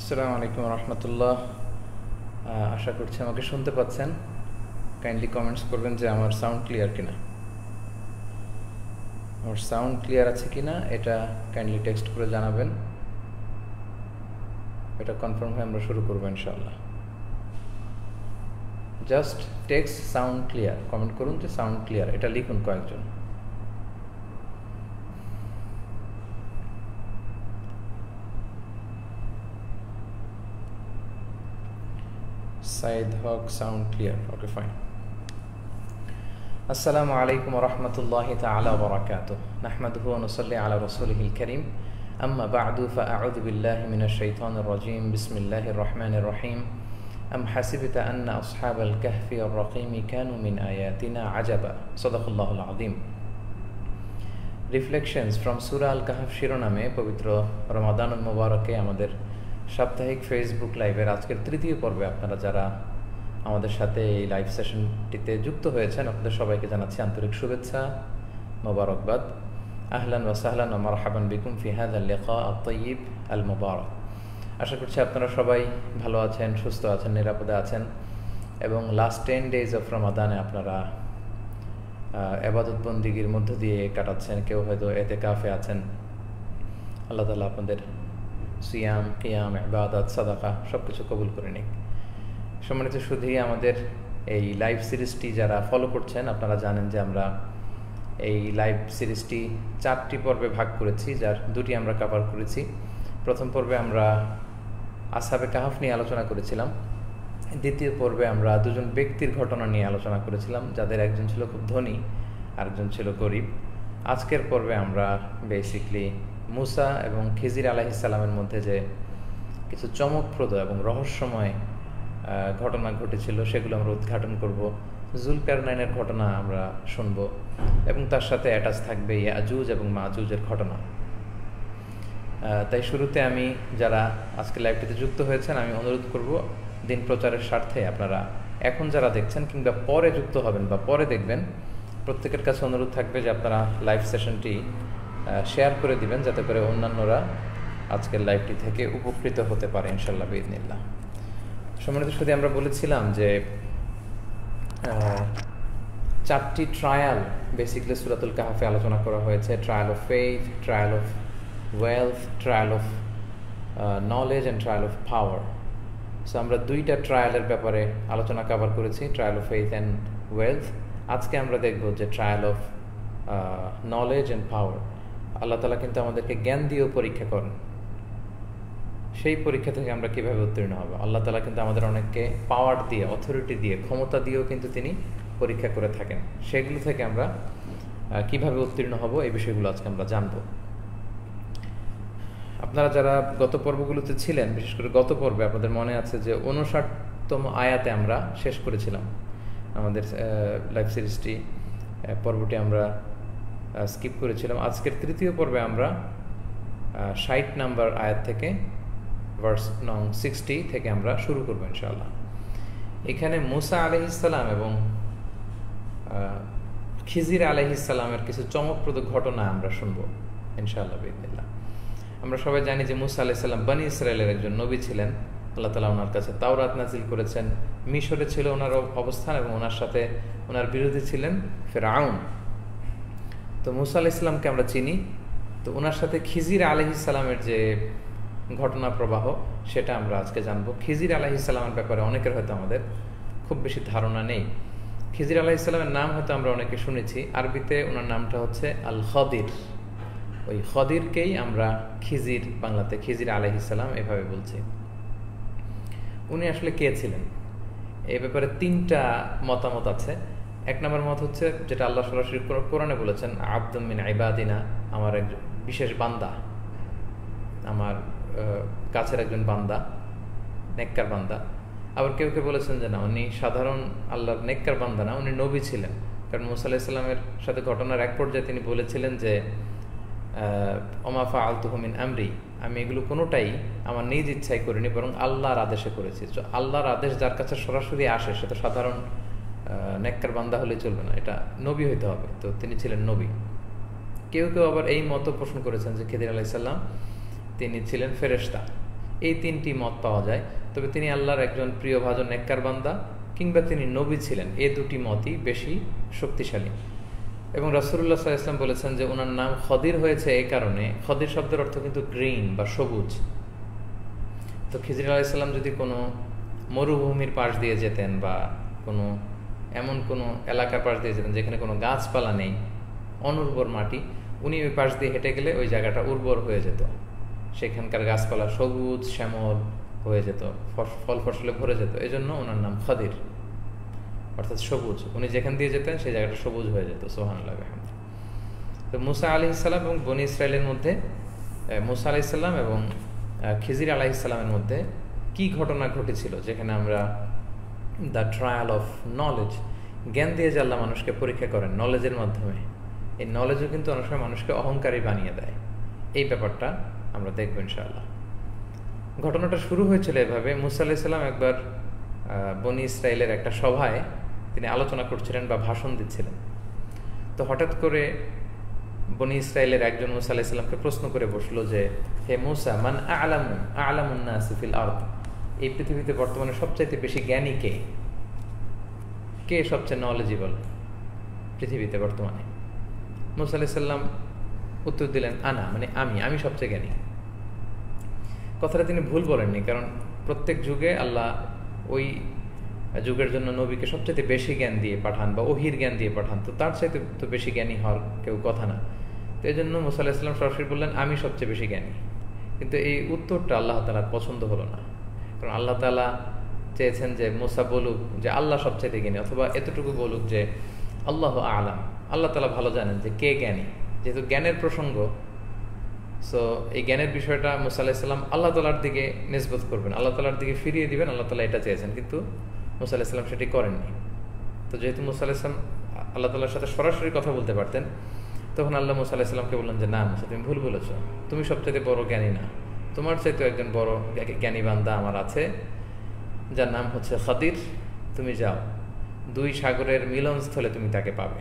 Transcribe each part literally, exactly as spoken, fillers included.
আসসালামু আলাইকুম রহমতুল্লাহ। আশা করছি আমাকে শুনতে পাচ্ছেন। কাইন্ডলি কমেন্টস করবেন যে আমার সাউন্ড ক্লিয়ার কিনা, আমার সাউন্ড ক্লিয়ার আছে কিনা এটা কাইন্ডলি টেক্সট করে জানাবেন। এটা কনফার্ম হয়ে আমরা শুরু করবো ইনশাআল্লাহ। Just text sound clear comment করুন যে সাউন্ড ক্লিয়ার, এটা লিখুন কয়েকজন। Saeed Haque sound clear, okay fine. আসসালামু আলাইকুম রহমতুল্লাহি তাআলা ওয়া বারাকাতুহু। নাহমাদুহু ওয়া নুসাল্লি আলা রাসূলিহিল কারীম। আম্মা বা'দু ফাআউযু বিল্লাহি মিনাশ শাইতানির রাজীম। বিসমিল্লাহির রহমানির রহিম। আম হাসিবতা আন্না আসহাবাল কাহফি ওয়ার রাকিমি কানু মিন আয়াতিনা আজাবা। সাদাকাল্লাহুল আযীম। রিফ্লেকশনস ফ্রম সূরা আল কাহফ শিরোনামে পবিত্র রমাদানুল মুবারকে আমাদের সাপ্তাহিক ফেসবুক লাইভের আজকের তৃতীয় পর্বে আপনারা যারা আমাদের সাথে এই লাইভ সেশনটিতে যুক্ত হয়েছেন আপনাদের সবাইকে জানাচ্ছি আন্তরিক শুভেচ্ছা, মোবারকবাদ। আহলান ওয়া সাহলান ওয়া মারহাবান বিকুম ফি হাযাল লিকা আত-তাইয়িব আল মুবারক। আশা করছি আপনারা সবাই ভালো আছেন, সুস্থ আছেন, নিরাপদে আছেন এবং লাস্ট টেন ডেজ অফ রমাদানে আপনারা ইবাদত বন্দিগির মধ্য দিয়ে কাটাচ্ছেন। কেউ হয়তো এতেকাফে আছেন। আল্লাহ তাআলা আপনাদের সিয়াম, কিয়াম, ইবাদত, সাদাকা সব কিছু কবুল করে নিক। সম্মানিত শুধু আমাদের এই লাইভ সিরিজটি যারা ফলো করছেন আপনারা জানেন যে আমরা এই লাইভ সিরিজটি চারটি পর্বে ভাগ করেছি, যার দুটি আমরা কভার করেছি। প্রথম পর্বে আমরা আসহাবে কাহফ নিয়ে আলোচনা করেছিলাম। দ্বিতীয় পর্বে আমরা দুজন ব্যক্তির ঘটনা নিয়ে আলোচনা করেছিলাম, যাদের একজন ছিল খুব ধনী আরেকজন ছিল গরিব। আজকের পর্বে আমরা বেসিকলি মুসা এবং খিজির আলাইহিস সালামের মধ্যে যে কিছু চমকপ্রদ এবং রহস্যময় ঘটনা ঘটেছিল সেগুলো আমরা উদ্ঘাটন করব। জুলকারনাইনের ঘটনা আমরা শুনব এবং তার সাথে অ্যাটাচ থাকবে ইয়াজুজ এবং মাজুজের ঘটনা। তাই শুরুতে আমি যারা আজকে লাইভটিতে যুক্ত হয়েছেন আমি অনুরোধ করব দিন প্রচারের স্বার্থে আপনারা এখন যারা দেখছেন কিংবা পরে যুক্ত হবেন বা পরে দেখবেন প্রত্যেকের কাছে অনুরোধ থাকবে যে আপনারা লাইভ সেশনটি শেয়ার করে দিবেন যাতে করে অন্যান্যরা আজকের লাইভটি থেকে উপকৃত হতে পারে ইনশাআল্লাহ বিইذنিল্লাহ। সম্মানিত শুধু আমরা বলেছিলাম যে চারটি ট্রায়াল বেসিক্যালি সূরাতুল কাহফে আলোচনা করা হয়েছে। Trial of faith, trial of wealth, trial of knowledge and trial of power. So আমরা দুইটা ট্রায়ালের ব্যাপারে আলোচনা কভার করেছি, trial of faith and wealth. আজকে আমরা দেখব যে trial of knowledge and power. আল্লাহ তাআলা কিন্তু আমাদেরকে জ্ঞান দিয়েও পরীক্ষা করেন, সেই পরীক্ষা থেকে আমরা কিভাবে উত্তীর্ণ হব। আল্লাহ তাআলা কিন্তু আমাদের অনেককে পাওয়ার দিয়ে, অথরিটি দিয়ে, ক্ষমতা দিয়েও কিন্তু তিনি পরীক্ষা করে থাকেন। সেগুলো থেকে আমরা কিভাবে উত্তীর্ণ হব এই বিষয়গুলো আজকে আমরা জানব। আপনারা যারা গত পর্বগুলোতে ছিলেন, বিশেষ করে গত পর্বে আপনাদের মনে আছে যে ঊনষাটতম আয়াতে আমরা শেষ করেছিলাম আমাদের লাইভ সিরিজটি। পর্বটি আমরা স্কিপ করেছিলাম। আজকের তৃতীয় পর্বে আমরা ষাট নাম্বার আয়াত থেকে ভার্স নং সিক্সটি থেকে আমরা শুরু করব ইনশাআল্লাহ। এখানে মুসা আলাইহিস সালাম এবং খিজির আলাইহিস সালামের কিছু চমকপ্রদ ঘটনা আমরা শুনব ইনশাআল্লাহ বিইذنিল্লাহ। আমরা সবাই জানি যে মুসা আলাইহিস সালাম বনি ইসরায়েলের একজন নবী ছিলেন। আল্লাহ তাআলা ওনার কাছে তাওরাত নাজিল করেছেন। মিশরে ছিল ওনার অবস্থান এবং ওনার সাথে ওনার বিরোধী ছিলেন ফিরআউন। তো মুসা আলাইহিস সালামকে আমরা চিনি। তো ওনার সাথে খিজির আলাইহিস সালামের যে ঘটনা প্রবাহ সেটা আমরা আজকে জানবো। খিজির আলাইহিস সালামের ব্যাপারে অনেকের হয়তো আমাদের খুব বেশি ধারণা নেই। খিজির আলাইহিস সালামের নাম হয়তো আমরা অনেকে শুনেছি। আরবিতে ওনার নামটা হচ্ছে আল খদির। ওই খদিরকেই আমরা খিজির, বাংলাতে খিজির আলাইহিস সালাম এভাবে বলছি। উনি আসলে কে ছিলেন এই ব্যাপারে তিনটা মতামত আছে। এক নম্বর মত হচ্ছে যেটা আল্লাহ সরাসরি কোরআনে বলেছেন, আবদুম মিন ইবাদিনা, আমার একজন বিশেষ বান্দা, আমার কাছের একজন বান্দা, নেককার বান্দা। আবার কেউ কেউ বলেছেন যে না, উনি সাধারণ আল্লাহর নেককার বান্দা না, উনি নবী ছিলেন। কারণ মুসা আলাইহিস সালামের সাথে ঘটনার এক পর্যায়ে তিনি বলেছিলেন যে ওমা ফাআলতুহু মিন আমরি, আমি এগুলো কোনোটাই আমার নিজ ইচ্ছায় করিনি, বরং আল্লাহর আদেশে করেছি। তো আল্লাহর আদেশ যার কাছে সরাসরি আসে সে তো সাধারণ নেককার বান্দা হলেই চলবে না, এটা নবী হইতে হবে। তো তিনি ছিলেন নবী। কেউ কেউ আবার এই মত পোষণ করেছেন যে খিজির আলাইহিস সালাম তিনি ছিলেন ফেরেশতা, এই তিনটি মত পাওয়া যায়। তবে তিনি আল্লাহর একজন প্রিয়ভাজন নেককার বান্দা কিংবা তিনি নবী ছিলেন, এই দুটি মতই বেশি শক্তিশালী। এবং রাসূলুল্লাহ সাল্লাল্লাহু আলাইহি ওয়াসাল্লাম বলেছেন যে ওনার নাম খদির হয়েছে এই কারণে, খদির শব্দের অর্থ কিন্তু গ্রিন বা সবুজ। তো খিজির আলাইহিস সালাম যদি কোনো মরুভূমির পাশ দিয়ে যেতেন বা কোনো এমন কোনো এলাকার পাশ দিয়ে যেতেন যেখানে কোনো গাছপালা নেই, অনুর্বর মাটি, উনি ওই পাশ দিয়ে হেঁটে গেলে ওই জায়গাটা উর্বর হয়ে যেত, সেখানকার গাছপালা সবুজ শ্যামল হয়ে যেত, ফল ফসলে ভরে যেত। এই জন্য ওনার নাম খদির, অর্থাৎ সবুজ। উনি যেখান দিয়ে যেতেন সেই জায়গাটা সবুজ হয়ে যেত। সুবহানাল্লাহ। তো মুসা আলাইহিস সালাম এবং বনী ইসরায়েলের মধ্যে, মুসা আলাইহিস সালাম এবং খিজির আলাইহিস সালামের মধ্যে কি ঘটনা ঘটেছিল, যেখানে আমরা দ্য ট্রায়াল অফ নলেজ, জ্ঞান দিয়ে যে আল্লাহ মানুষকে পরীক্ষা করেন নলেজের মাধ্যমে, এই নলেজও কিন্তু অনেক সময় মানুষকে অহংকারী বানিয়ে দেয়। এই ব্যাপারটা আমরা দেখব ইনশাআল্লাহ। ঘটনাটা শুরু হয়েছিল এভাবে, মুসা আলাইহিস সালাম একবার বনী ইসরায়েলের একটা সভায় তিনি আলোচনা করছিলেন বা ভাষণ দিচ্ছিলেন। তো হঠাৎ করে বনী ইসরায়েলের একজন মুসা আলাইহিস সালামকে প্রশ্ন করে বসলো যে, হে মুসা, মান আ'লামু আ'লামুন নাসি ফিল আরদ, এই পৃথিবীতে বর্তমানে সবচাইতে বেশি জ্ঞানী কে? কে সবচেয়ে নলেজেবল পৃথিবীতে বর্তমানে? মুসা আলাইহিস সালাম উত্তর দিলেন, আনা, মানে আমি আমি সবচেয়ে জ্ঞানী। কথাটা তিনি ভুল বলেননি, কারণ প্রত্যেক যুগে আল্লাহ ওই যুগের জন্য নবীকে সবচেয়ে বেশি জ্ঞান দিয়ে পাঠান বা ওহির জ্ঞান দিয়ে পাঠান, তো তার চাইতে তো বেশি জ্ঞানী হওয়ার কেউ কথা না। তো এই জন্য মুসা আলাইহিস সালাম সরাসরি বললেন, আমি সবচেয়ে বেশি জ্ঞানী। কিন্তু এই উত্তরটা আল্লাহ তাআলার পছন্দ হলো না, কারণ আল্লাহ তাআলা চেয়েছেন যে মুসা বলুক যে আল্লাহ সবচেয়ে জ্ঞানী, অথবা এতটুকু বলুক যে আল্লাহু আ'লাম, আল্লাহ তাআলা ভালো জানেন যে কে জ্ঞানী। যেহেতু জ্ঞানের প্রসঙ্গ, সো এই জ্ঞানের বিষয়টা মুসা আলাইহিস সালাম আল্লাহ তাআলার দিকে নিসবত করবেন, আল্লাহ তাআলার দিকে ফিরিয়ে দিবেন, আল্লাহ তাআলা এটা চেয়েছেন, কিন্তু মুসা আলাইহিস সালাম সেটি করেননি। তো যেহেতু মুসা আলাইহিস সালাম আল্লাহ তাআলার সাথে সরাসরি কথা বলতে পারতেন, তখন আল্লাহ মুসা আলাইহিস সালামকে বললেন যে না মুসা, তুমি ভুল বলেছ, তুমি সবচেয়ে বড় জ্ঞানী না, তোমার চাইতে একজন বড় জ্ঞানী বান্দা আমার আছে, যার নাম হচ্ছে খদির। তুমি যাও, দুই সাগরের মিলনস্থলে তুমি তাকে পাবে।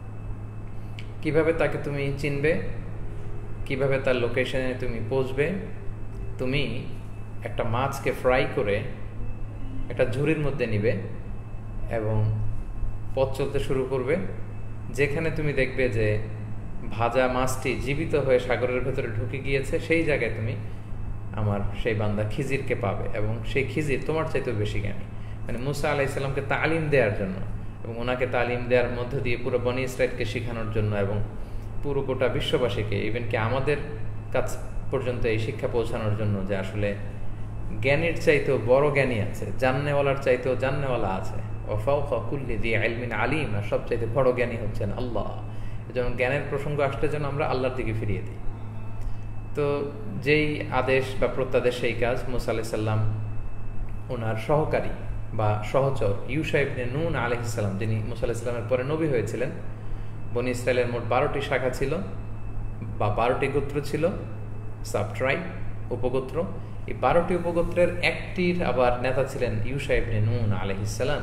কিভাবে তাকে তুমি চিনবে, কিভাবে তার লোকেশনে তুমি পৌঁছবে? তুমি একটা মাছকে ফ্রাই করে একটা ঝুড়ির মধ্যে নিবে এবং পথ চলতে শুরু করবে। যেখানে তুমি দেখবে যে ভাজা মাছটি জীবিত হয়ে সাগরের ভেতরে ঢুকে গিয়েছে, সেই জায়গায় তুমি আমার সেই বান্দা খিজিরকে পাবে, এবং সেই খিজির তোমার চাইতেও বেশি জ্ঞানী। মানে মুসা আলাইহিস সালামকে তালিম দেওয়ার জন্য এবং ওনাকে তালিম দেওয়ার মধ্য দিয়ে পুরো বনী ইসরাইলকে শেখানোর জন্য এবং পুরো গোটা বিশ্ববাসীকে, ইভেন কি আমাদের কাছ পর্যন্ত এই শিক্ষা পৌঁছানোর জন্য যে আসলে জ্ঞানীর চাইতেও বড় জ্ঞানী আছে, জাননেওয়ালার চাইতেও জাননেওয়ালা আছে, ওয়া ফাওকা কুল্লি যি ইলমিন আলিম, আর সবচাইতে বড় জ্ঞানী হচ্ছেন আল্লাহ। এজন্য জ্ঞানের প্রসঙ্গ আসলে যেন আমরা আল্লাহর দিকে ফিরিয়ে দিই। তো যেই আদেশ বা প্রত্যাদেশ সেই কাজ। মুসা আলাইহিস সালাম ওনার সহকারী বা সহচর ইউশা ইবনে নুন আলাইহিস সালাম, যিনি মুসা আলাইহিস সালামের পরে নবী হয়েছিলেন। বনী ইসরায়েলের মোট বারোটি শাখা ছিল বা বারোটি গোত্র ছিল, সাব ট্রাইব, উপগোত্র। এই বারোটি উপগোত্রের একটির আবার নেতা ছিলেন ইউশা ইবনে নুন আলাইহিস সালাম।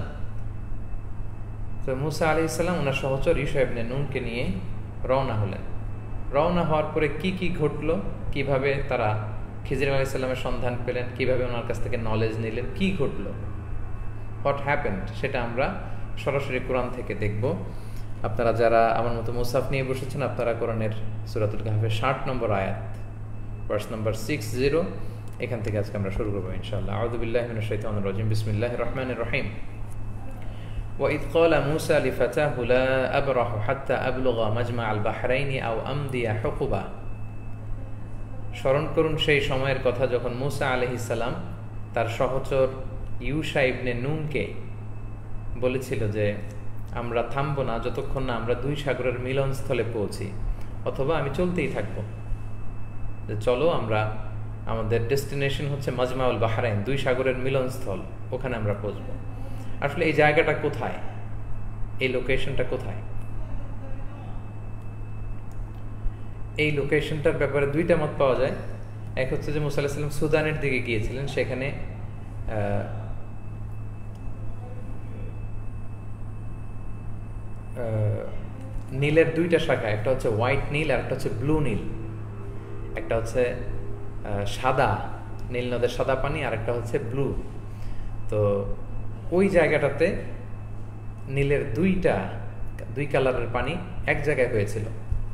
তো মুসা আলাইহিস সালাম ওনার সহচর ইউশা ইবনে নুনকে নিয়ে রওনা হলেন। রওনা হওয়ার পরে কি কি ঘটলো, কিভাবে তারা খিজির আলাইহিস সালামের সন্ধান পেলেন, কিভাবে ওনার কাছ থেকে নলেজ নিলেন, কি ঘটলো, হোয়াট হ্যাপেন্ড, সেটা আমরা সরাসরি কোরআন থেকে দেখব। আপনারা যারা আমার মতো মুসাফ নিয়ে বসেছেন, আপনারা কোরআনের সূরাতুল কাহফের ষাট নম্বর আয়াত, ভার্স নাম্বার সিক্স জিরো, এখান থেকে আজকে আমরা শুরু করবো ইনশাআল্লাহ। আউযু বিল্লাহি মিনাশ শাইতানির রাজিম, বিসমিল্লাহির রহমানির রহিম। وإذ قال موسى لفتاه لا أبرح حتى أبلغ مجمع البحرين أو أمضي حقبا। স্মরণ করুন সেই সময়ের কথা যখন মুসা আলাইহিস সালাম তার সহচর ইউশা ইবনে নুনকে বলেছিল যে আমরা থামবো না যতক্ষণ না আমরা দুই সাগরের মিলনস্থলে পৌঁছি, অথবা আমি চলতেই থাকবো, যে চলো আমরা, আমাদের ডেস্টিনেশন হচ্ছে মাজমাউল বাহরাইন, দুই সাগরের মিলনস্থল, ওখানে আমরা পৌঁছবো। আসলে এই জায়গাটা কোথায়, এই লোকেশনটা কোথায়? এই লোকেশনটার ব্যাপারে দুইটা মত পাওয়া যায়। এক হচ্ছে যে মুসা আলাইহিস সালাম সুদানের দিকে গিয়েছিলেন, সেখানে নীলের দুইটা শাখা, একটা হচ্ছে হোয়াইট নীল আর একটা হচ্ছে ব্লু নীল। একটা হচ্ছে সাদা নীল নদের সাদা পানি, আর একটা হচ্ছে ব্লু। তো ওই জায়গাটাতে নীলের দুইটা দুই কালারের পানি এক জায়গায় হয়েছিল,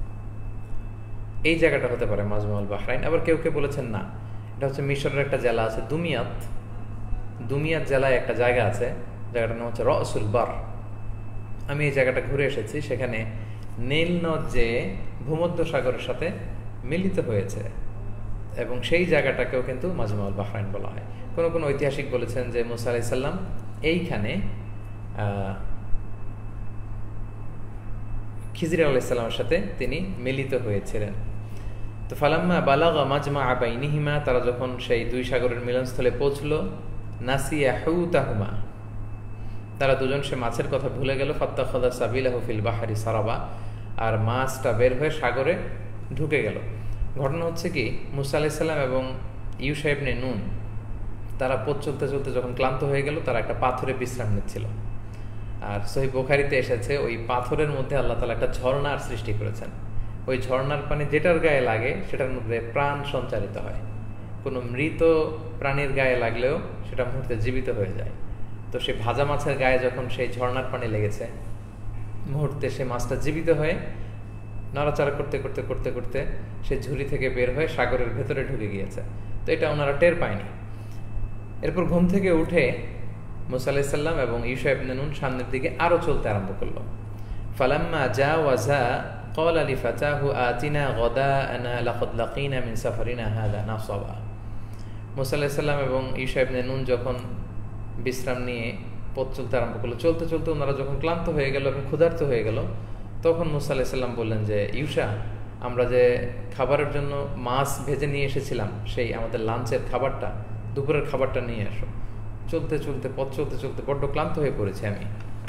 এই জায়গাটা হতে পারে মাজমাউল বাহরাইন। আবার কেউ কেউ বলেছেন না, এটা হচ্ছে মিশরের একটা জেলা আছে দুমিয়াত, দুমিয়াত জেলায় একটা জায়গা আছে, জায়গাটার নাম হচ্ছে রসুল বার। আমি এই জায়গাটা ঘুরে এসেছি, সেখানে নীল নদ যে ভূমধ্য সাগরের সাথে মিলিত হয়েছে এবং সেই জায়গাটাকেও কিন্তু মাজমাউল বাহরাইন বলা হয়। কোনো কোনো ঐতিহাসিক বলেছেন যে মুসা আলাইহিস সালাম এইখানে খিজির আলাইহিস সালামের সাথে তিনি মিলিত হয়েছিলেন। তো ফালাম্মা বালাগা মাজমা বাইনিহিমা, তারা যখন সেই দুই সাগরের মিলনস্থলে পৌঁছলো, নাসিয়া হুতাহুমা, তারা দুজন সে মাছের কথা ভুলে গেল। ফাত্তাখাযা সাবিলাহু ফিল বাহরি সারাবা, আর মাছটা বের হয়ে সাগরে ঢুকে গেল। ঘটনা হচ্ছে কি, মুসা আলাইহিস সালাম এবং ইউশা ইবনে নুন তারা পথ চলতে চলতে যখন ক্লান্ত হয়ে গেল, তারা একটা পাথরে বিশ্রাম নিচ্ছিল। আর সহিহ বুখারীতে এসেছে ওই পাথরের মধ্যে আল্লাহ তাআলা একটা ঝর্ণার সৃষ্টি করেছেন। ওই ঝর্ণার পানি যেটার গায়ে লাগে সেটার মধ্যে প্রাণ সঞ্চারিত হয়। কোনো মৃত প্রাণীর গায়ে লাগলেও সেটা মুহূর্তে জীবিত হয়ে যায়। তো সে ভাজা মাছের গায়ে যখন সেই ঝর্ণার পানি লেগেছে, মুহূর্তে সে মাছটা জীবিত হয়ে নড়াচড়া করতে করতে করতে করতে সে ঝুড়ি থেকে বের হয়ে সাগরের ভেতরে ঢুকে গিয়েছে। তো এটা ওনারা টের পায়নি। এরপর ঘুম থেকে উঠে মুসা আলাইহিস সালাম এবং ইউশা ইবনে নুন সামনের দিকে আরো চলতে আরম্ভ করলো। ফালাম্মা জাওয়াজা ক্বালা লিফাতাহু আতিনা গাদাআনা লাকাদ লাকিনা মিন সাফারিনা হাযা নাসাবা। মুসা আলাইহিস সালাম এবং ইউশা ইবনে নুন যখন বিশ্রাম নিয়ে পথ চলতে আরম্ভ করলো, চলতে চলতে ওনারা যখন ক্লান্ত হয়ে গেল এবং ক্ষুধার্ত হয়ে গেল, তখন মুসা আলাইহিস সালাম বললেন যে ইউশা, আমরা যে খাবারের জন্য মাছ ভেজে নিয়ে এসেছিলাম, সেই আমাদের লাঞ্চের খাবারটা, দুপুরের খাবারটা নিয়ে আসো। চলতে চলতে পথ চলতে চলতে বড্ড ক্লান্ত হয়ে পড়েছি আমি।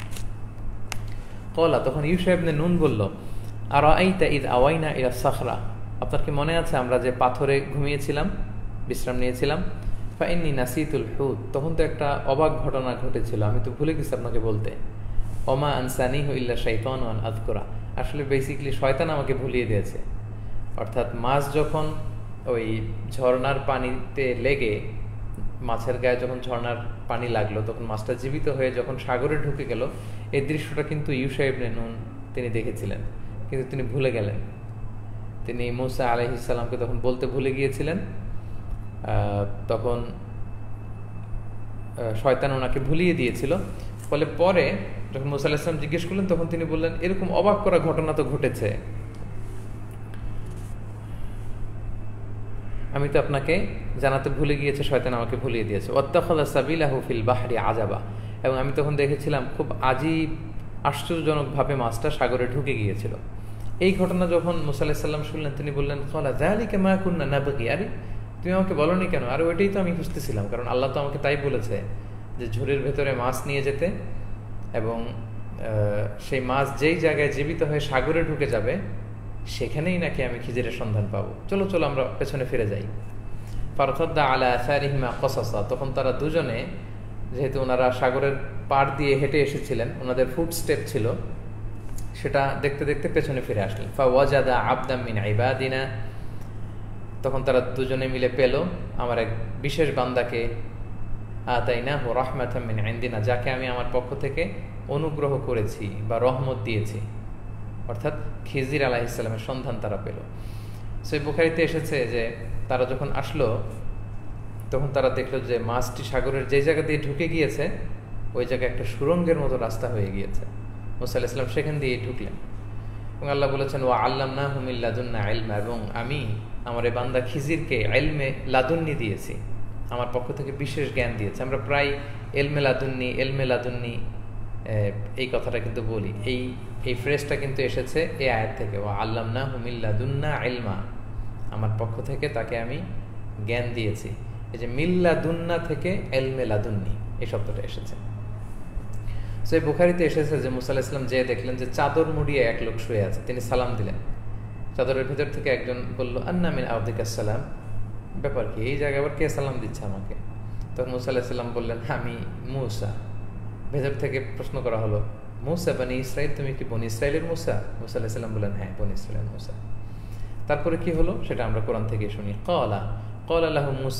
কলা, তখন ইউশা ইবনে নুন বলল, আরাআইতা ইয আওয়াইনা ইলা সাখরা, আপনার কি মনে আছে আমরা যে পাথরে ঘুমিয়েছিলাম, বিশ্রাম নিয়েছিলাম? ফাইন্নী নাসিতুল হুত, তখন তো একটা অবাক ঘটনা ঘটেছিল, আমি তো ভুলে গেছি আপনাকে বলতে। ওমা আনসানিহু ইল্লা শাইতানু আন আযকুরা, আসলে বেসিক্যালি শয়তান আমাকে ভুলিয়ে দিয়েছে। অর্থাৎ মাছ যখন ওই ঝর্ণার পানিতে লেগে, মাছের গায়ে যখন ঝর্ণার পানি লাগলো, তখন মাছটা জীবিত হয়ে যখন সাগরে ঢুকে গেল, এই দৃশ্যটা কিন্তু ইউশা ইবনে নুন তিনি দেখেছিলেন, কিন্তু তিনি ভুলে গেলেন। তিনি মুসা আলাইহিস সালামকে তখন বলতে ভুলে গিয়েছিলেন। তখন শয়তান ওনাকে ভুলিয়ে দিয়েছিল। ফলে পরে যখন মুসা আলাইহিস সালাম জিজ্ঞেস করলেন, তখন তিনি বললেন, এরকম অবাক করা ঘটনা তো ঘটেছে, আমি তো আপনাকে জানাতে ভুলে গিয়েছে, শয়তান আমাকে ভুলিয়ে দিয়েছে। ওয়াত্তাখাযা সাবিলাহু ফিল বাহরি আজাবা, এবং আমি তখন দেখেছিলাম খুব আজীব আশ্চর্যজনকভাবে মাছটা সাগরে ঢুকে গিয়েছিল। এই ঘটনা যখন মুসা আলাইহিস সালাম শুনলেন, তিনি বললেন, ক্বালা যালিকা মা কুন্না নাবগি, আরে তুমি আমাকে বলনি কেন? আর ওইটাই তো আমি খুঁজতেছিলাম, কারণ আল্লাহ তো আমাকে তাই বলেছে যে ঝুড়ির ভেতরে মাছ নিয়ে যেতে, এবং সেই মাছ যেই জায়গায় জীবিত হয়ে সাগরে ঢুকে যাবে সেখানেই নাকি আমি খিজিরের সন্ধান পাবো। চলো চলো আমরা পেছনে ফিরে যাই। ফারতাদ্দা আলা আসারিহিমা কসাসা, তখন তারা দুজনে, যেহেতু ওনারা সাগরের পাড় দিয়ে হেঁটে এসেছিলেন, ওনাদের ফুট স্টেপ ছিল, সেটা দেখতে দেখতে পেছনে ফিরে আসলেন। ফাওয়াজাদা আবদাম মিন ইবাদিনা, তখন তারা দুজনে মিলে পেল আমার এক বিশেষ বান্দাকে, আতাইনাহু রাহমাতাম মিন ইনদিনা, যাকে আমি আমার পক্ষ থেকে অনুগ্রহ করেছি বা রহমত দিয়েছি। অর্থাৎ খিজির আলাইহিস সালামের সন্ধান তারা পেল। সহিহ বুখারীতে এসেছে যে তারা যখন আসলো, তখন তারা দেখলো যে মাছটি সাগরের যে জায়গা দিয়ে ঢুকে গিয়েছে, ওই জায়গায় একটা সুরঙ্গের মতো রাস্তা হয়ে গিয়েছে। মুসা আলাইহিস সালাম সেখান দিয়ে ঢুকলেন, এবং আল্লাহ বলেছেন, ওয়া আল্লামনাহু মিন লাদুন্না ইলমা, এবং আমি আমার এই বান্দা খিজিরকে ইলমে লাদুন্নি দিয়েছি, আমার পক্ষ থেকে বিশেষ জ্ঞান দিয়েছে। আমরা প্রায় এলমে লাদুন্নি এলমে লাদুন্নি এই কথাটা কিন্তু বলি, এই এই ফ্রেজটা কিন্তু এসেছে এই আয়াত থেকে, ওয়া আল্লামনাহু মিন লাদুন্না ইলমা, আমার পক্ষ থেকে তাকে আমি জ্ঞান দিয়েছি। এই যে মিল্লাদুন্না থেকে এলমে লাদুন্নি এই শব্দটা এসেছে। সো এই বুখারীতে এসেছে যে মুসা আলাইহিস সালাম যে দেখলেন যে চাদর মুড়িয়ে এক লোক শুয়ে আছে, তিনি সালাম দিলেন। চাদরের ভিতর থেকে একজন বলল, আন্না মিন আরদিকাস সালাম, ব্যাপার কি, এই জায়গায় আবার কে সালাম দিচ্ছে আমাকে? তখন মুসা আলাইহিস সালাম বললেন, আমি মুসা। ভেতর থেকে প্রশ্ন করা হলো, মুসা বনি ইসরাইল, তুমি কি বনি ইসরাইলের মুসা? মুসা আলাইহিস সালাম বললেন, হ্যাঁ, বনি ইসরাইলের মুসা। তারপরে কি হলো সেটা আমরা কোরআন থেকে শুনি। ক্বালা ক্বালা লাহু মুসা,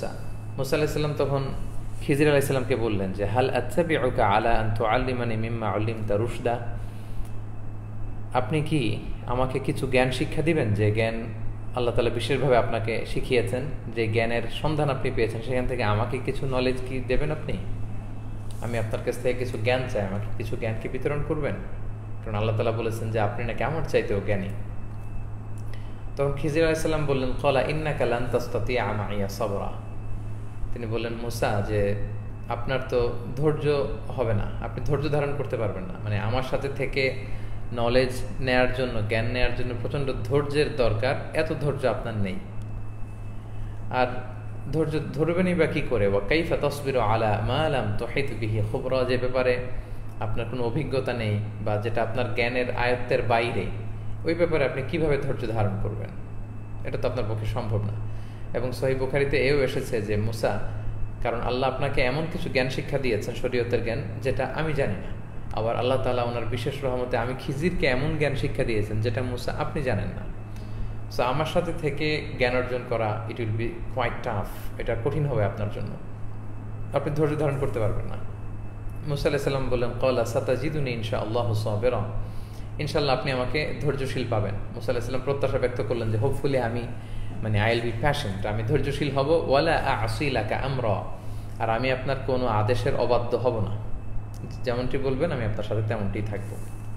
মুসা আলাইহিস সালাম তখন খিজির আলাইহিস সালামকে বললেন যে হাল আত্তাবিউকা আলা আন তুআল্লিমানি মিম্মা উল্লিমতা রুশদা, আপনি কি আমাকে কিছু জ্ঞান শিক্ষা দিবেন যে জ্ঞান আল্লাহ তাআলা বিশেষভাবে আপনাকে শিখিয়েছেন, যে জ্ঞানের সন্ধান আপনি পেয়েছেন সেখান থেকে আমাকে কিছু নলেজ কি দেবেন আপনি? আমি আপনার কাছ থেকে কিছু জ্ঞান চাই, আমাকে কিছু জ্ঞান কি বিতরণ করবেন? কারণ আল্লাহ তাআলা বলেছেন যে আপনি নাকি আমার চাইতেও জ্ঞানী। তখন খিজির আলাইহিস সালাম বললেন ক্বালা ইন্নাকা লান তাসতাতিআ মাইয়া সাবরা, তিনি বললেন মুসা যে আপনার তো ধৈর্য হবে না, আপনি ধৈর্য ধারণ করতে পারবেন না, মানে আমার সাথে থেকে নলেজ নেয়ার জন্য, জ্ঞান নেয়ার জন্য প্রচণ্ড ধৈর্যের দরকার, এত ধৈর্য আপনার নেই। আর ধৈর্য ধরবেনই বা কী করে? ওয়া কাইফা তাসবিরু আলা মা লাম তুহিত বিহি খুবরা, যে ব্যাপারে আপনার কোনো অভিজ্ঞতা নেই বা যেটা আপনার জ্ঞানের আয়ত্তের বাইরে, ওই ব্যাপারে আপনি কিভাবে ধৈর্য ধারণ করবেন? এটা তো আপনার পক্ষে সম্ভব না। এবং সহিহ বুখারীতে এও এসেছে যে মুসা, কারণ আল্লাহ আপনাকে এমন কিছু জ্ঞান শিক্ষা দিয়েছেন, শরীয়তের জ্ঞান, যেটা আমি জানি না। আবার আল্লাহ তাআলা ওনার বিশেষ রহমতে আমি খিজিরকে এমন জ্ঞান শিক্ষা দিয়েছেন যেটা মুসা আপনি জানেন না। সো আমার সাথে থেকে জ্ঞান অর্জন করা it will be quite tough, এটা কঠিন হবে আপনার জন্য, আপনি ধৈর্য ধারণ করতে পারবেন না। মুসা আলাইহিস সালাম বললেন ক্বালা সাতাজিদুনি ইনশাআল্লাহু সাবিরা, ইনশাআল্লাহ আপনি আমাকে ধৈর্যশীল পাবেন। মুসা আলাইহিস সালাম প্রত্যাশা ব্যক্ত করলেন যে হোপফুলি আমি, মানে আই উইল বি প্যাশনেট, আমি ধৈর্যশীল হব। ওয়ালা আসি লাকা আমরা, আর আমি আপনার কোনো আদেশের অবাধ্য হব না, যেমনটি বলবেন আমি আপনার সাথে তেমনটি থাকবো।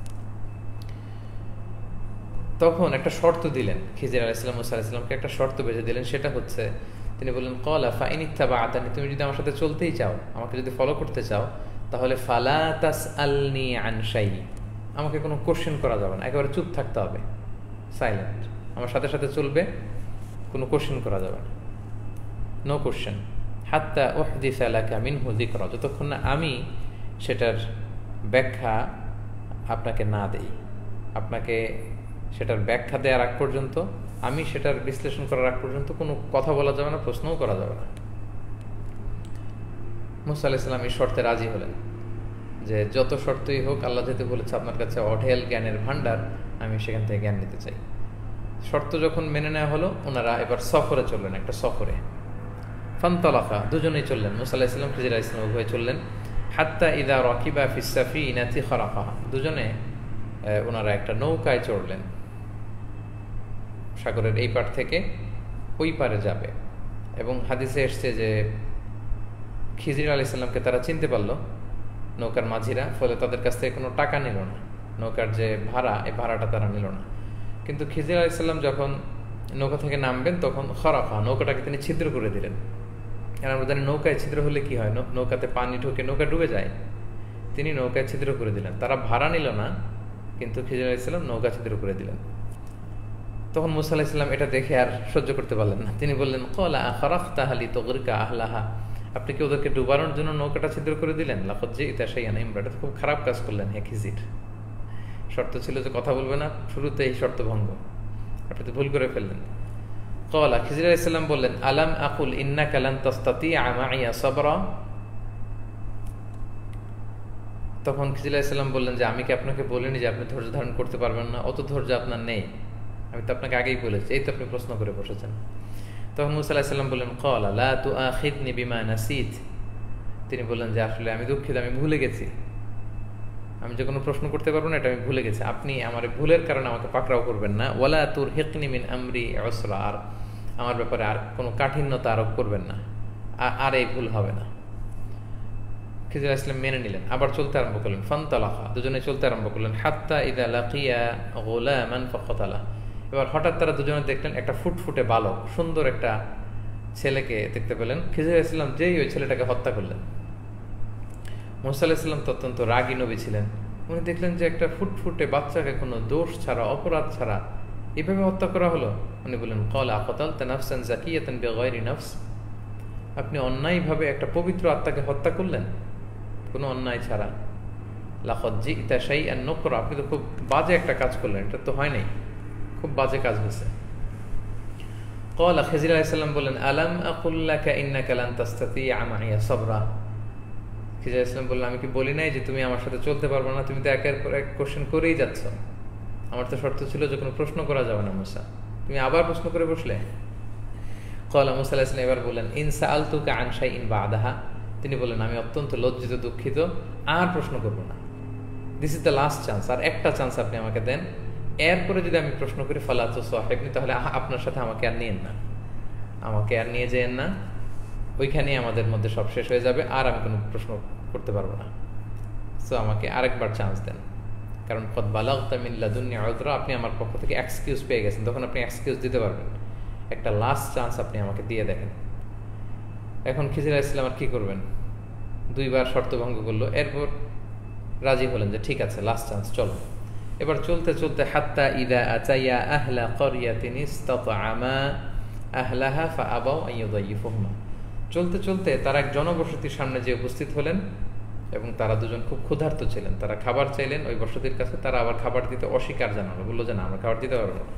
তখন একটা শর্ত দিলেন খিজির আলাইহিস সালাম, মুসা আলাইহিস সালামকে একটা শর্ত বেঁধে দিলেন, সেটা হচ্ছে তিনি বললেন ক্বালা ফাইন ইত্তাবা'তানি, তুমি যদি আমার সাথে চলতেই চাও, আমাকে যদি ফলো করতে চাও, তাহলে ফালা তাসআলনি আন শাই, আমাকে কোনো কোশ্চেন করা যাবে না, একেবারে চুপ থাকতে হবে, সাইলেন্ট, আমার সাথে সাথে চলবে, কোনো কোশ্চেন করা যাবে না, নো কোশ্চেন। হাত্তা উহদিসা লাকা মিনহু যিকরা, যতক্ষণ না আমি সেটার ব্যাখ্যা আপনাকে না দেই, আপনাকে সেটার ব্যাখ্যা দেওয়ার আগ পর্যন্ত, আমি সেটার বিশ্লেষণ করার আগ পর্যন্ত কোনো কথা বলা যাবে না, প্রশ্নও করা যাবে না। মুসা আলাইহিস সালাম এই শর্তে রাজি হলেন যে যত শর্তই হোক, আল্লাহ যেহেতু বলেছে আপনার কাছে অঢেল জ্ঞানের ভান্ডার, আমি সেখান থেকে জ্ঞান নিতে চাই। শর্ত যখন মেনে নেওয়া হলো, ওনারা এবার সফরে চললেন, একটা সফরে। ফানতালাকা, দুজনেই চললেন, মুসা আলাইহিস সালাম খিজির আলাইহিস সালাম উভয়ে চললেন। হাত্তা ইদা রাকিবা ফিস সাফিনাতি খারাকাহা, দুজনে ওনারা একটা নৌকায় চড়লেন, সাগরের এই পার থেকে ওই পারে যাবে। এবং হাদিসে এসছে যে খিজির আলাইহিস সালামকে তারা চিনতে পারলো, নৌকার মাঝিরা, ফলে তাদের কাছ থেকে কোনো টাকা নিল না, নৌকার যে ভাড়া, এই ভাড়াটা তারা নিল না। কিন্তু খিজির আলাইহিস সালাম যখন নৌকা থেকে নামবেন, তখন খারাফা, নৌকাটাকে তিনি ছিদ্র করে দিলেন। আর আমরা জানি নৌকায় ছিদ্র হলে কি হয়, নৌকাতে পানি ঢুকে নৌকা ডুবে যায়, তিনি নৌকায় ছিদ্র করে দিলেন। তারা ভাড়া নিল না, কিন্তু খিজির আলাইহিস সালাম নৌকা ছিদ্র করে দিলেন। তখন মুসা আলাইহিস সালাম এটা দেখে আর সহ্য করতে পারলেন না, তিনি বললেন ক্বালা আখারাকতাহা লিতুগরিকা আহলাহা, আপনি কি ওদেরকে ডুবানোর জন্য নৌকাটা ছিদ্র করে দিলেন? লাকাদ জি'তা শাইআন ইমরা, এটা খুব খারাপ কাজ করলেন হে খিজির। শর্ত ছিল যে কথা বলবে না, শুরুতে এই শর্ত ভঙ্গ, আপনি তো ভুল করে ফেললেন। ক্বালা, খিজির আলাইহিস সালাম বললেন আলাম আকুল ইন্নাকা লান তাসতাতিআ মাইয়া সাবরা, তখন খিজির আলাইহিস সালাম বললেন যে আমি কি আপনাকে বলিনি যে আপনি ধৈর্য ধারণ করতে পারবেন না? অত ধৈর্য আপনার নেই, আমি তো আপনাকে আগেই বলেছি, এই তো আপনি প্রশ্ন করে বসেছেন। তখন মুসা আলাইহিস সালাম বললেন ক্বালা লা তুআখিযনি বিমা নাসিত, তিনি বললেন যে আসলে আমি দুঃখিত, আমি ভুলে গেছি, আমি যে কোনো প্রশ্ন করতে পারবো না, এটা আমি ভুলে গেছি, আপনি আমার ভুলের কারণে আমাকে পাকড়াও করবেন না। ওয়ালা তুরহিকনি মিন আমরি উসরা, আর আমার ব্যাপারে আর কোনো কাঠিন্যতা আরোপ করবেন না, আর এই ভুল হবে না। খিজির আলাইহিস সালাম মেনে নিলেন, আবার চলতে আরম্ভ করলেন। ফানতালাকা, দুজনে চলতে আরম্ভ করলেন। হাত্তা ইযা লাকিয়া গুলামান ফাকাতালা, এবার হঠাৎ তারা দুজনে দেখলেন একটা ফুটফুটে বালক, সুন্দর একটা ছেলেকে দেখতে পেলেন। খিজির আলাইহিস সালাম যেই ওই ছেলেটাকে হত্যা করলেন। মুসা আলাইহিস সালাম তো অত্যন্ত রাগী নবী ছিলেন, উনি দেখলেন যে একটা ফুটফুটে বাচ্চাকে কোনো দোষ ছাড়া, অপরাধ ছাড়া এভাবে হত্যা করা হলো। উনি বললেন ক্বালা আকাতালতা নাফসান যাকিয়াতান বিগাইরি নাফস, আপনি অন্যায়ভাবে একটা পবিত্র আত্মাকে হত্যা করলেন কোনো অন্যায় ছাড়া। লাকাদ জি'তা শাইআন নুকরা, আপনি তো খুব বাজে একটা কাজ করলেন, এটা তো হয় নাই, খুব বাজে কাজ হয়েছে। ক্বালা, খিজির আলাইহিস সালাম বললেন আলাম আকুল লাকা ইন্নাকা লান তাসতাতিআ মাইয়া সাবরা, খিজির আলাইহিস সালাম বললেন আমি কি বলি নাই যে তুমি আমার সাথে চলতে পারবে না? তুমি তো একের পর এক কোশ্চেন করেই যাচ্ছ, আমার তো শর্ত ছিল যে কোনো প্রশ্ন করা যাবে না মুসা, তুমি আবার প্রশ্ন করে বসলে। ক্বালা মুসা আলাইহিস সালাম এবার বললেন, ইন সাআলতুকা আন শাইইন বা'দাহা, তিনি বললেন আমি অত্যন্ত লজ্জিত দুঃখিত, আর প্রশ্ন করব না, this is the last chance, আর একটা চান্স আপনি আমাকে দেন, এরপরে যদি আমি প্রশ্ন করি ফালা তুসাহিবনি, তাহলে আপনার সাথে আমাকে আর নিয়েন না, আমাকে আর নিয়ে যেয়েন না, ওইখানেই আমাদের মধ্যে সব শেষ হয়ে যাবে, আর আমি কোনো প্রশ্ন করতে পারবো না, সো আমাকে আরেকবার চান্স দেন, কারণ কদ বালাগতা মিন লাদুন্নি উযরা, আপনি আমার পক্ষ থেকে এক্সকিউজ পেয়ে গেছেন, তখন আপনি এক্সকিউজ দিতে পারবেন, একটা লাস্ট চান্স আপনি আমাকে দিয়ে দেখেন। এখন খিজির আলাইহিস সালাম আর কি করবেন, দুইবার শর্ত ভঙ্গ করলো, এরপর রাজি হলেন যে ঠিক আছে লাস্ট চান্স, চলো। এবার চলতে চলতে হাত্তা ইদা আতাইয়া আহলা ক্বরিয়াতিন ইসতাতআমা আহলাহা ফাআবাউ আন ইউদাইয়িফুহুমা, চলতে চলতে তারা এক জনবসতির সামনে যে উপস্থিত হলেন, এবং তারা দুজন খুব ক্ষুধার্ত ছিলেন, তারা খাবার চাইলেন ওই বসতির কাছে, তারা আবার খাবার দিতে অস্বীকার জানালো, বললো যে না আমরা খাবার দিতে পারবো না।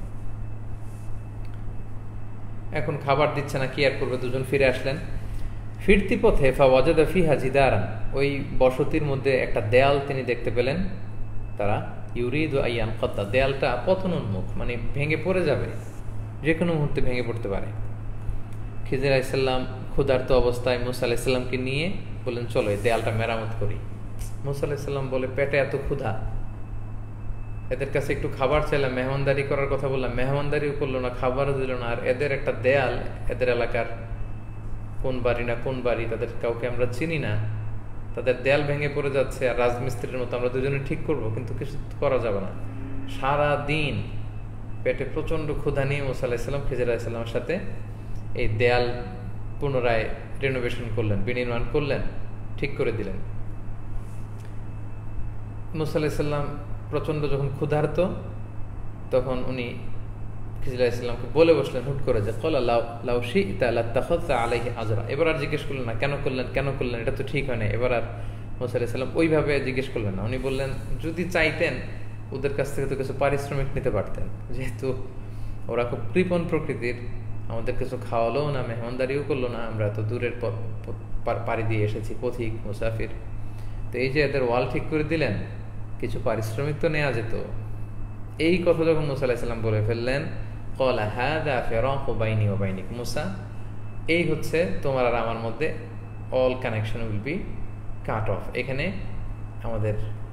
এখন খাবার দিচ্ছে না, কি আর করবে, দুজন ফিরে আসলেন। ফিরতি পথে ফাওয়াজাদা ফিহা জিদারান, ওই বসতির মধ্যে একটা দেয়াল তিনি দেখতে পেলেন, তারা ইউরিদু আইয়ান কত্তা, দেয়ালটা পতনোন্মুখ, মানে ভেঙে পড়ে যাবে, যে কোনো মুহূর্তে ভেঙে পড়তে পারে। খিজির আলাইহিস সালাম ক্ষুধার্ত অবস্থায় মুসা আলাইহিস সালামকে নিয়ে বললেন চলো এই দেয়ালটা মেরামত করি। মুসা আলাইহিস সালাম বলে পেটে এত ক্ষুধা, এদের কাছে একটু খাবার চাইলাম, মেহমানদারি করার কথা বললাম, মেহমানদারিও করলো না, খাবারও দিল না, আর এদের একটা দেয়াল, এদের এলাকার কোন বাড়ি না কোন বাড়ি, তাদের কাউকে আমরা চিনি না, তাদের দেয়াল ভেঙে পড়ে যাচ্ছে, আর রাজমিস্ত্রির মতো আমরা দুজনে ঠিক করব, কিন্তু কিছু করা যাবে না। সারা দিন পেটে প্রচন্ড ক্ষুধা নিয়ে মুসা আলাইহিস সালাম খিজির আলাইহিস সালামের সাথে এই দেয়াল পুনরায় রিনোভেশন করলেন, বিনির্মাণ করলেন, ঠিক করে দিলেন। মুসা আলাইহিস সালাম প্রচন্ড যখন ক্ষুধার্ত, তখন উনি খিজির আলাইহিস সালামকে বলে বসলেন হুট করে যে ক্বালা লাউ লাউ শি'তা লাত্তাখাযতা আলাইহি আজরা, এবার আর জিজ্ঞেস করলেন না কেন করলেন কেন করলেন, এটা তো ঠিক হয় না। এবার আর মুসা আলাইহিস সালাম ওইভাবে জিজ্ঞেস করলেন না, উনি বললেন যদি চাইতেন ওদের কাছ থেকে তো কিছু পারিশ্রমিক নিতে পারতেন, যেহেতু ওরা খুব কৃপণ প্রকৃতির, আমাদের কিছু খাওয়ালোও না, মেহমানদারিও করলো না, আমরা তো দূরের পাড়ি দিয়ে এসেছি, পথিক মুসাফির, তো এই যে এদের ওয়াল ঠিক করে দিলেন, কিছু পারিশ্রমিক তো নেওয়া যেত। এই কথা যখন মুসা আলাইহিস সালাম বলে ফেললেন, ক্বালা হাযা ফিরাকু বাইনি ওয়া বাইনিক, মুসা এই হচ্ছে তোমার আর আমার মধ্যে, all connection will be cut off, এখানে আমাদের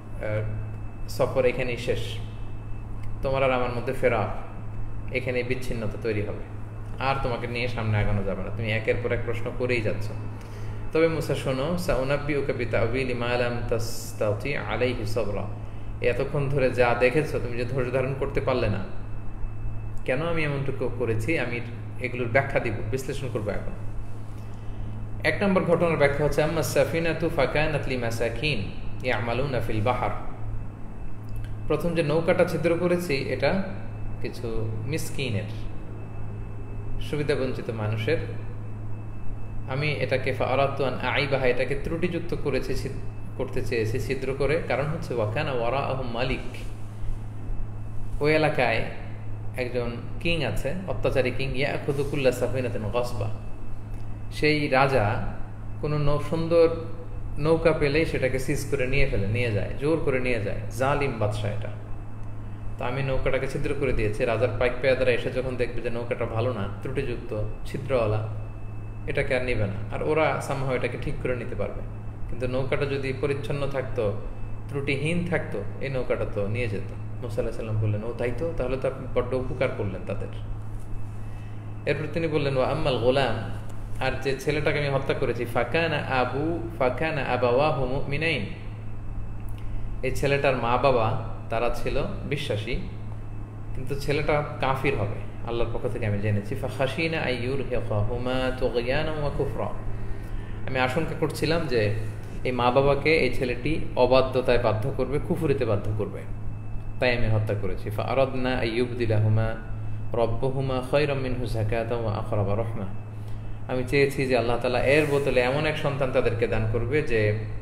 সফর এখানেই শেষ, তোমার আর আমার মধ্যে ফেরাক, এখানে বিচ্ছিন্নতা তৈরি হবে, আর তোমাকে নিয়ে সামনে আগানো যাবে না, তুমি একের পর এক প্রশ্ন করেই যাচ্ছ। তবে মুসা শোনো, সাউনাব্বিউকা বিতাউইলি মা লাম তাসতাতি আলাইহি সাবরা, এতক্ষণ ধরে যা দেখেছো তুমি যে ধৈর্য ধারণ করতে পারলে না, কেন আমি এমনটুকু করেছি, আমি এগুলোর ব্যাখ্যা দিব, বিশ্লেষণ করবো এখন। এক নম্বর ঘটনার ব্যাখ্যা হচ্ছে আম্মা সাফিনাতু ফাকানাত লিমাসাকিন ইয়ামালুনা ফিল বাহর, প্রথম যে নৌকাটা ছিদ্র করেছি এটা কিছু মিসকিনের, সুবিধা বঞ্চিত মানুষের, আমি এটাকে ফারাতু আন আইবাহা, এটাকে ত্রুটিযুক্ত করেছি, করতে চেয়েছি ছিদ্র করে, কারণ হচ্ছে ওয়াকানা ওয়ারাআহুম মালিক, ওই এলাকায় একজন কিং আছে, অত্যাচারী কিং, ইয়াখুযু কুল্লা সাফিনাতিন গাসবা, সেই রাজা কোনো সুন্দর নৌকা পেলেই সেটাকে সিজ করে নিয়ে ফেলে, নিয়ে যায়, জোর করে নিয়ে যায়, জালিম বাদশা এটা। তো আমি নৌকাটাকে ছিদ্র করে দিয়েছি, রাজার পাইক পেয়াদারা এসে যখন দেখবে যে নৌকাটা ভালো না, ত্রুটিযুক্ত, ছিদ্রওয়ালা, এটাকে আর নিবে না, আর ওরা সামহাও এটাকে ঠিক করে নিতে পারবে, কিন্তু নৌকাটা যদি পরিচ্ছন্ন থাকতো, ত্রুটিহীন থাকতো, এই নৌকাটা তো নিয়ে যেত। মুসা আলাইহিস সালাম বললেন ও তাই তো, তাহলে তো আপনি বড্ড উপকার করলেন তাদের। এরপর তিনি বললেন ওয়া আম্মাল গোলাম, আর যে ছেলেটাকে আমি হত্যা করেছি, ফাকানা আবু ফাকানা আবাওয়াহু মুমিনাইন, এই ছেলেটার মা বাবা তারা ছিল বিশ্বাসী, কিন্তু ছেলেটা কাফির হবে, আল্লাহর পক্ষ থেকে আমি জেনেছি। ফাখাশিনা আইয়ুরহিকাহুমা তুগয়ানান ওয়া কুফরা, আমি আশঙ্কা করছিলাম যে এই মা বাবাকে এই ছেলেটি অবাধ্যতায় বাধ্য করবে, কুফরিতে বাধ্য করবে, তাই আমি হত্যা করেছি। ফাআরাদনা আইয়ুবদিলাহুমা রব্বুহুমা খায়রাম মিনহু যাকাতান ওয়া আকরাবা রাহমা, আমি চেয়েছি যে আল্লাহ তাআলা এর বদলে এমন এক সন্তান তাদেরকে দান করবে যে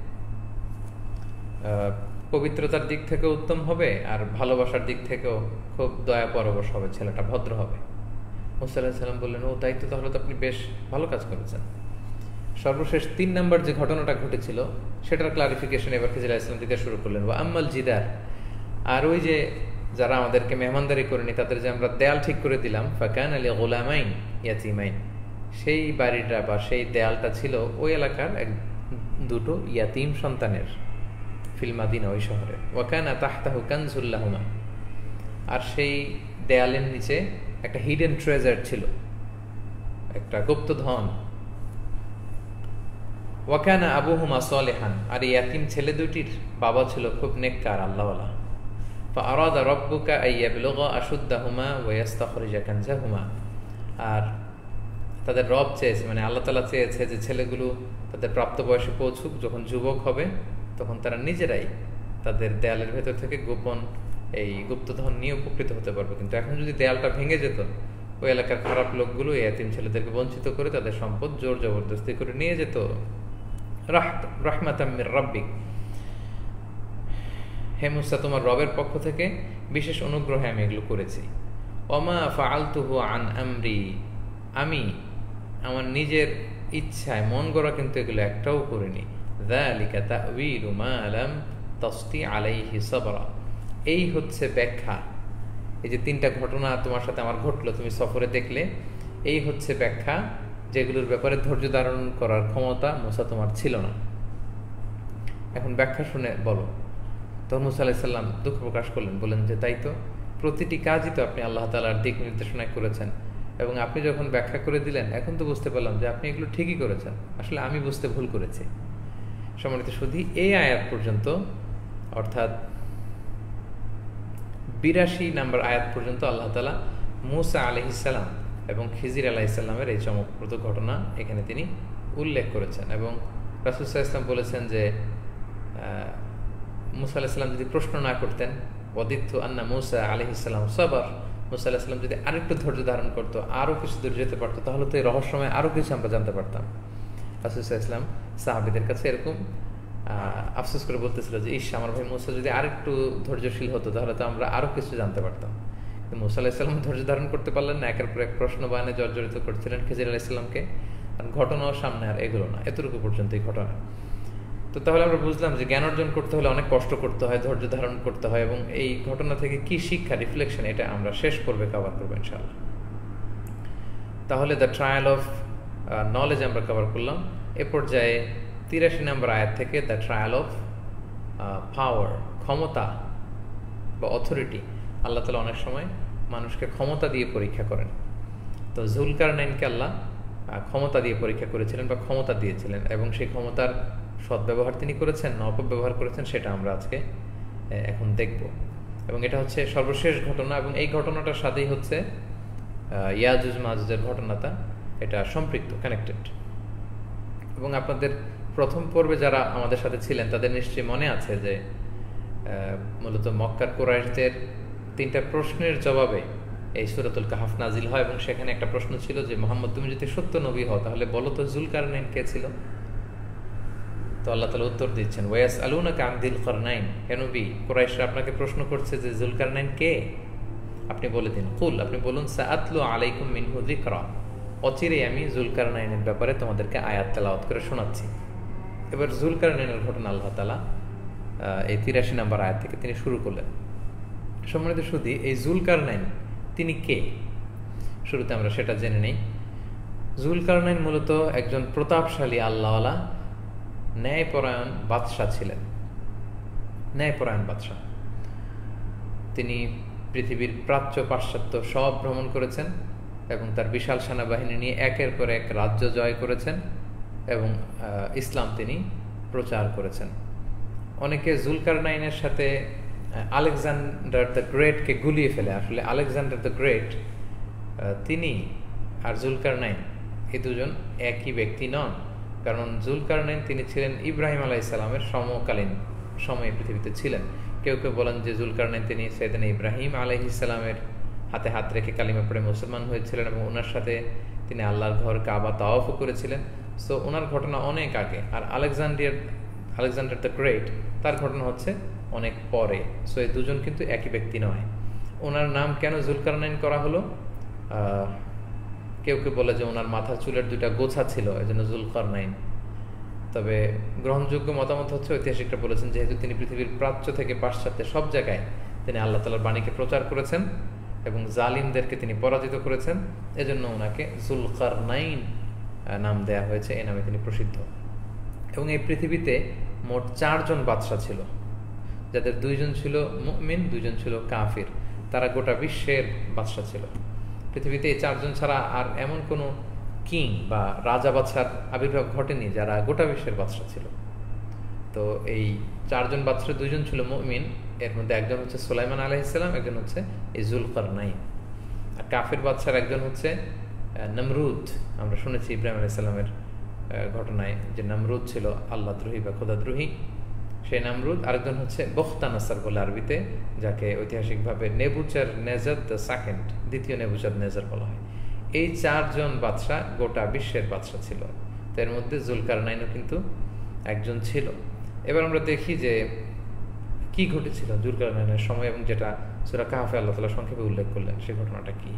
পবিত্রতার দিক থেকে উত্তম হবে, আর ভালোবাসার দিক থেকেও খুব দয়া পরবশ হবে, ছেলেটা ভদ্র হবে। মুসা আলাইহিস সালাম বললেন ও তাই তো, তাহলে তো আপনি বেশ ভালো কাজ করেছেন। সর্বশেষ তিন নম্বর যে ঘটনাটা ঘটেছিল সেটার ক্লারিফিকেশন এবার খিজির আলাইহিস সালাম দিতে শুরু করলেন। ওয়া আম্মাল জিদার, আর ওই যে যারা আমাদেরকে মেহমানদারি করেনি তাদের যে আমরা দেয়াল ঠিক করে দিলাম, ফাকানা লি গুলামাইন ইয়াতীমাইন, সেই বাড়িটা বা সেই দেয়ালটা ছিল ওই এলাকার এক দুটো ইয়াতিম সন্তানের, ফিল মাদিনা, ওই শহরে। ওয়াকানা তাহতাহু কানজুল লাহুমা, আর সেই দেয়ালের নিচে একটা হিডেন ট্রেজার ছিল, একটা গুপ্তধন। ওয়াকানা আবুহুমা সালিহান, আর এই ইয়াতিম ছেলে দুটির বাবা ছিল খুব নেককার, আল্লাহওয়ালা। ফাআরাদা রাব্বুকা আইয়াবলুগা আশুদ্দাহুমা ওয়া ইয়াস্তাখরিজা কানজাহুমা, আর তাদের রব চেয়েছে, মানে আল্লাহ তাআলা চেয়েছে যে ছেলেগুলো তাদের প্রাপ্ত বয়সে পৌঁছুক, যখন যুবক হবে তখন তারা নিজেরাই তাদের দেয়ালের ভেতর থেকে গোপন এই গুপ্তধন নিয়ে উপকৃত হতে পারবে। কিন্তু এখন যদি দেয়ালটা ভেঙে যেত, ওই এলাকার খারাপ লোকগুলো এই এতিম ছেলেদেরকে বঞ্চিত করে তাদের সম্পদ জোর জবরদস্তি করে নিয়ে যেত। রাহমাতাম মির রাব্বিক, হে মুসা তোমার রবের পক্ষ থেকে বিশেষ অনুগ্রহে আমি এগুলো করেছি। ওমা ফাআলতুহু আন আমরি, আমি আমার নিজের ইচ্ছায় মন গড়া কিন্তু এগুলো একটাও করিনি। যালিকা তা'ওয়ীলু মা লাম তাসতি আলাইহি সাবরা, এই হচ্ছে ব্যাখ্যা, এই যে তিনটা ঘটনা তোমার সাথে আমার ঘটলো, তুমি সফরে দেখলে, এই হচ্ছে ব্যাখ্যা যেগুলোর ব্যাপারে ধৈর্য ধারণ করার ক্ষমতা মুসা তোমার ছিল না। এখন ব্যাখ্যা শুনে বলো। তখন মুসা আলাইহিস সালাম দুঃখ প্রকাশ করলেন, বলেন যে তাই তো, প্রতিটি কাজই তো আপনি আল্লাহ তাআলার দিক নির্দেশনায় করেছেন, এবং আপনি যখন ব্যাখ্যা করে দিলেন এখন তো বুঝতে পারলাম যে আপনি এগুলো ঠিকই করেছেন, আসলে আমি বুঝতে ভুল করেছি। সম্মানিত শুধু এই আয়াত পর্যন্ত, অর্থাৎ বিরাশি নম্বর আয়াত পর্যন্ত আল্লাহ তাআলা মুসা আলাইহিস সালাম এবং খিজির আলাইহিস সালামের এই চমকপ্রদ ঘটনা এখানে তিনি উল্লেখ করেছেন। এবং রাসূল সাল্লাল্লাহু আলাইহি ওয়াসাল্লাম বলেছেন যে মুসা আলাইহিস সালাম যদি প্রশ্ন না করতেন, ওয়াদিতু আন্না মুসা আলাইহিস সালাম সাবার, মুসা আলাইহিস সালাম যদি আরেকটু ধৈর্য ধারণ করতো, আরও কিছু দূর যেতে পারতো, তাহলে তো এই রহস্যময় আরও কিছু আমরা জানতে পারতাম। রাসূল সাল্লাল্লাহু আলাইহি ওয়াসাল্লাম সাহাবীদের কাছে এরকম আফসোস করে বলতেছিল যে ইস, আমার ভাই মুসা যদি আরেকটু ধৈর্যশীল হতো তাহলে তো আমরা আরও কিছু জানতে পারতাম। কিন্তু মুসা আলাইহিস সালাম ধৈর্য ধারণ করতে পারলেন না, একের পর এক প্রশ্ন বায়ানে জর্জরিত করছিলেন খিজির আলাইহিস সালামকে, আর ঘটনাও সামনে আর এগুলো না, এতটুকু পর্যন্ত এই ঘটনা। তো তাহলে আমরা বুঝলাম যে জ্ঞান অর্জন করতে হলে অনেক কষ্ট করতে হয়, ধৈর্য ধারণ করতে হয়, এবং এই ঘটনা থেকে কি শিক্ষা, রিফ্লেকশন, এটা আমরা শেষ পর্বে কভার করবো ইনশাআল্লাহ। তাহলে দ্য ট্রায়াল অফ নলেজ আমরা কভার করলাম। এ পর্যায়ে তিরাশি নম্বর আয়াত থেকে দ্য ট্রায়াল অফ পাওয়ার, ক্ষমতা বা অথরিটি। আল্লাহ তাআলা অনেক সময় মানুষকে ক্ষমতা দিয়ে পরীক্ষা করেন। তো যুলকারনাইনকে আল্লাহ ক্ষমতা দিয়ে পরীক্ষা করেছিলেন বা ক্ষমতা দিয়েছিলেন, এবং সেই ক্ষমতার সদ্ব্যবহার তিনি করেছেন না অপব্যবহার করেছেন, সেটা আমরা আজকে এখন দেখব। এবং এটা হচ্ছে সর্বশেষ ঘটনা, এবং এই ঘটনাটার সাথেই হচ্ছে ইয়াজুজ মাজুজের ঘটনাটা, এটা সম্পৃক্ত, কানেক্টেড। এবং আপনাদের প্রথম পর্বে যারা আমাদের সাথে ছিলেন তাদের নিশ্চয়ই মনে আছে যে মূলত মক্কার কুরাইশদের তিনটা প্রশ্নের জবাবে এই সূরাতুল কাহাফ নাজিল হয়, এবং সেখানে একটা প্রশ্ন ছিল যে মুহাম্মদ, তুমি যদি সত্য নবী হও তাহলে বলো তো যুলকারনাইন কে ছিল? তো আল্লাহ তাআলা উত্তর দিচ্ছেন, ওয়ায়াসআলুনাকা আন যিল কারনাইন, হে নবী, কুরাইশরা আপনাকে প্রশ্ন করছে যে যুলকারনাইন কে, আপনি বলে দিন, কুল, আপনি বলুন, সাআতলু আলাইকুম মিনহু যিকরা, অচিরেই আমি যুলকারনাইনের ব্যাপারে তোমাদেরকে আয়াত তেলাওয়াত করে শোনাচ্ছি। এবার যুলকারনাইনের ঘটনা আল্লাহ তাআলা এই তিরাশি নম্বর আয়াত থেকে তিনি শুরু করলেন। সম্মানিত শুধু এই যুলকারনাইন তিনি কে, শুরুতে আমরা সেটা জেনে নেই। যুলকারনাইন মূলত একজন প্রতাপশালী আল্লাহওয়ালা ন্যায়পরায়ণ বাদশাহ ছিলেন, ন্যায়পরায়ণ বাদশাহ। তিনি পৃথিবীর প্রাচ্য পাশ্চাত্য সব ভ্রমণ করেছেন, এবং তার বিশাল সেনাবাহিনী নিয়ে একের পর এক রাজ্য জয় করেছেন, এবং ইসলাম তিনি প্রচার করেছেন। অনেকে যুলকারনাইনের সাথে আলেকজান্ডার দ্য গ্রেটকে গুলিয়ে ফেলে। আসলে আলেকজান্ডার দ্য গ্রেট তিনি আর যুলকারনাইন এই দুজন একই ব্যক্তি নন, কারণ যুলকারনাইন তিনি ছিলেন ইব্রাহিম আলাইহিস সালামের সমকালীন সময়ে পৃথিবীতে ছিলেন। কেউ কেউ বলেন যে যুলকারনাইন তিনি সাইয়েদনা ইব্রাহিম আলাইহিস সালামের হাতে হাত রেখে কালিমা পড়ে মুসলমান হয়েছিলেন, এবং ওনার সাথে তিনি আল্লাহর ঘর কাবা তাওয়াফও করেছিলেন। সো ওনার ঘটনা অনেক আগে, আর আলেকজান্ডার আলেকজান্ডার দ্য গ্রেট তার ঘটনা হচ্ছে অনেক পরে। সো এই দুজন কিন্তু একই ব্যক্তি নয়। ওনার নাম কেন যুলকারনাইন করা হলো? কেউ কেউ বলে যে ওনার মাথার চুলের দুইটা গোছা ছিল, এই জন্য যুলকারনাইন। তবে গ্রহণযোগ্য মতামত হচ্ছে, ঐতিহাসিকরা বলেছেন, যেহেতু তিনি পৃথিবীর প্রাচ্য থেকে পাশ্চাত্যে সব জায়গায় তিনি আল্লাহ তাআলার বাণীকে প্রচার করেছেন এবং জালিমদেরকে তিনি পরাজিত করেছেন, এজন্য ওনাকে যুলকারনাইন নাম দেয়া হয়েছে, এই নামে তিনি প্রসিদ্ধ। এবং এই পৃথিবীতে মোট চারজন বাদশা ছিল, যাদের দুইজন ছিল মুমিন, দুইজন ছিল কাফির। তারা গোটা বিশ্বের বাদশা ছিল। পৃথিবীতে এই চারজন ছাড়া আর এমন কোনো কিং বা রাজা বাদশার আবির্ভাব ঘটেনি যারা গোটা বিশ্বের বাদশা ছিল। তো এই চারজন বাদশার দুইজন ছিল মুমিন, এর মধ্যে একজন হচ্ছে সুলাইমান আলাইহিস সালাম, একজন হচ্ছে এই যুলকারনাইন। আর কাফির বাদশার একজন হচ্ছে নমরুদ। আমরা শুনেছি ইব্রাহিম আলাইহিস সালামের ঘটনায় যে নমরুদ ছিল আল্লাহদ্রোহী বা খোদাদ্রোহী, সেই নমরুদ। আরেকজন হচ্ছে বখতানাসার বলে আরবিতে, যাকে ঐতিহাসিকভাবে নেবুচার নেজার দ্য সেকেন্ড, দ্বিতীয় নেবুচার নেজার বলা হয়। এই চারজন বাদশা গোটা বিশ্বের বাদশা ছিল। তো এর মধ্যে যুলকারনাইনও কিন্তু একজন ছিল। এবার আমরা দেখি যে কি ঘটেছিল যুলকারনাইনের সময়, এবং যেটা সূরা কাহফে আল্লাহ তাআলা সংক্ষেপে উল্লেখ করলেন সেই ঘটনাটা কি।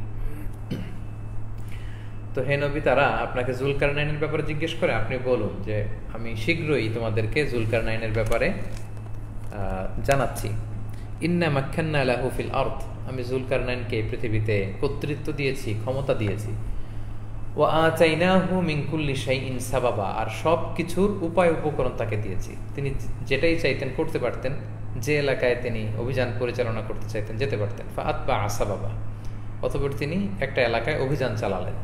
তো হে নবী, তারা আপনাকে যুলকারনাইনের ব্যাপারে জিজ্ঞেস করে, আপনি বলুন যে আমি শীঘ্রই তোমাদেরকে যুলকারনাইনের ব্যাপারে জানাচ্ছি। ইন্না মাক্কান্না লাহু ফিল আরদ, আমি যুলকারনাইনকে পৃথিবীতে কর্তৃত্ব দিয়েছি, ক্ষমতা দিয়েছি। ওয়া আতাইনাহু মিন কুল্লি শাইইন সাবাবা, আর সব কিছুর উপায় উপকরণ তাকে দিয়েছি। তিনি যেটাই চাইতেন করতে পারতেন, যে এলাকায় তিনি অভিযান পরিচালনা করতে চাইতেন যেতে পারতেন। ফাআতবা সাবাবা, অতঃপর তিনি একটা এলাকায় অভিযান চালালেন।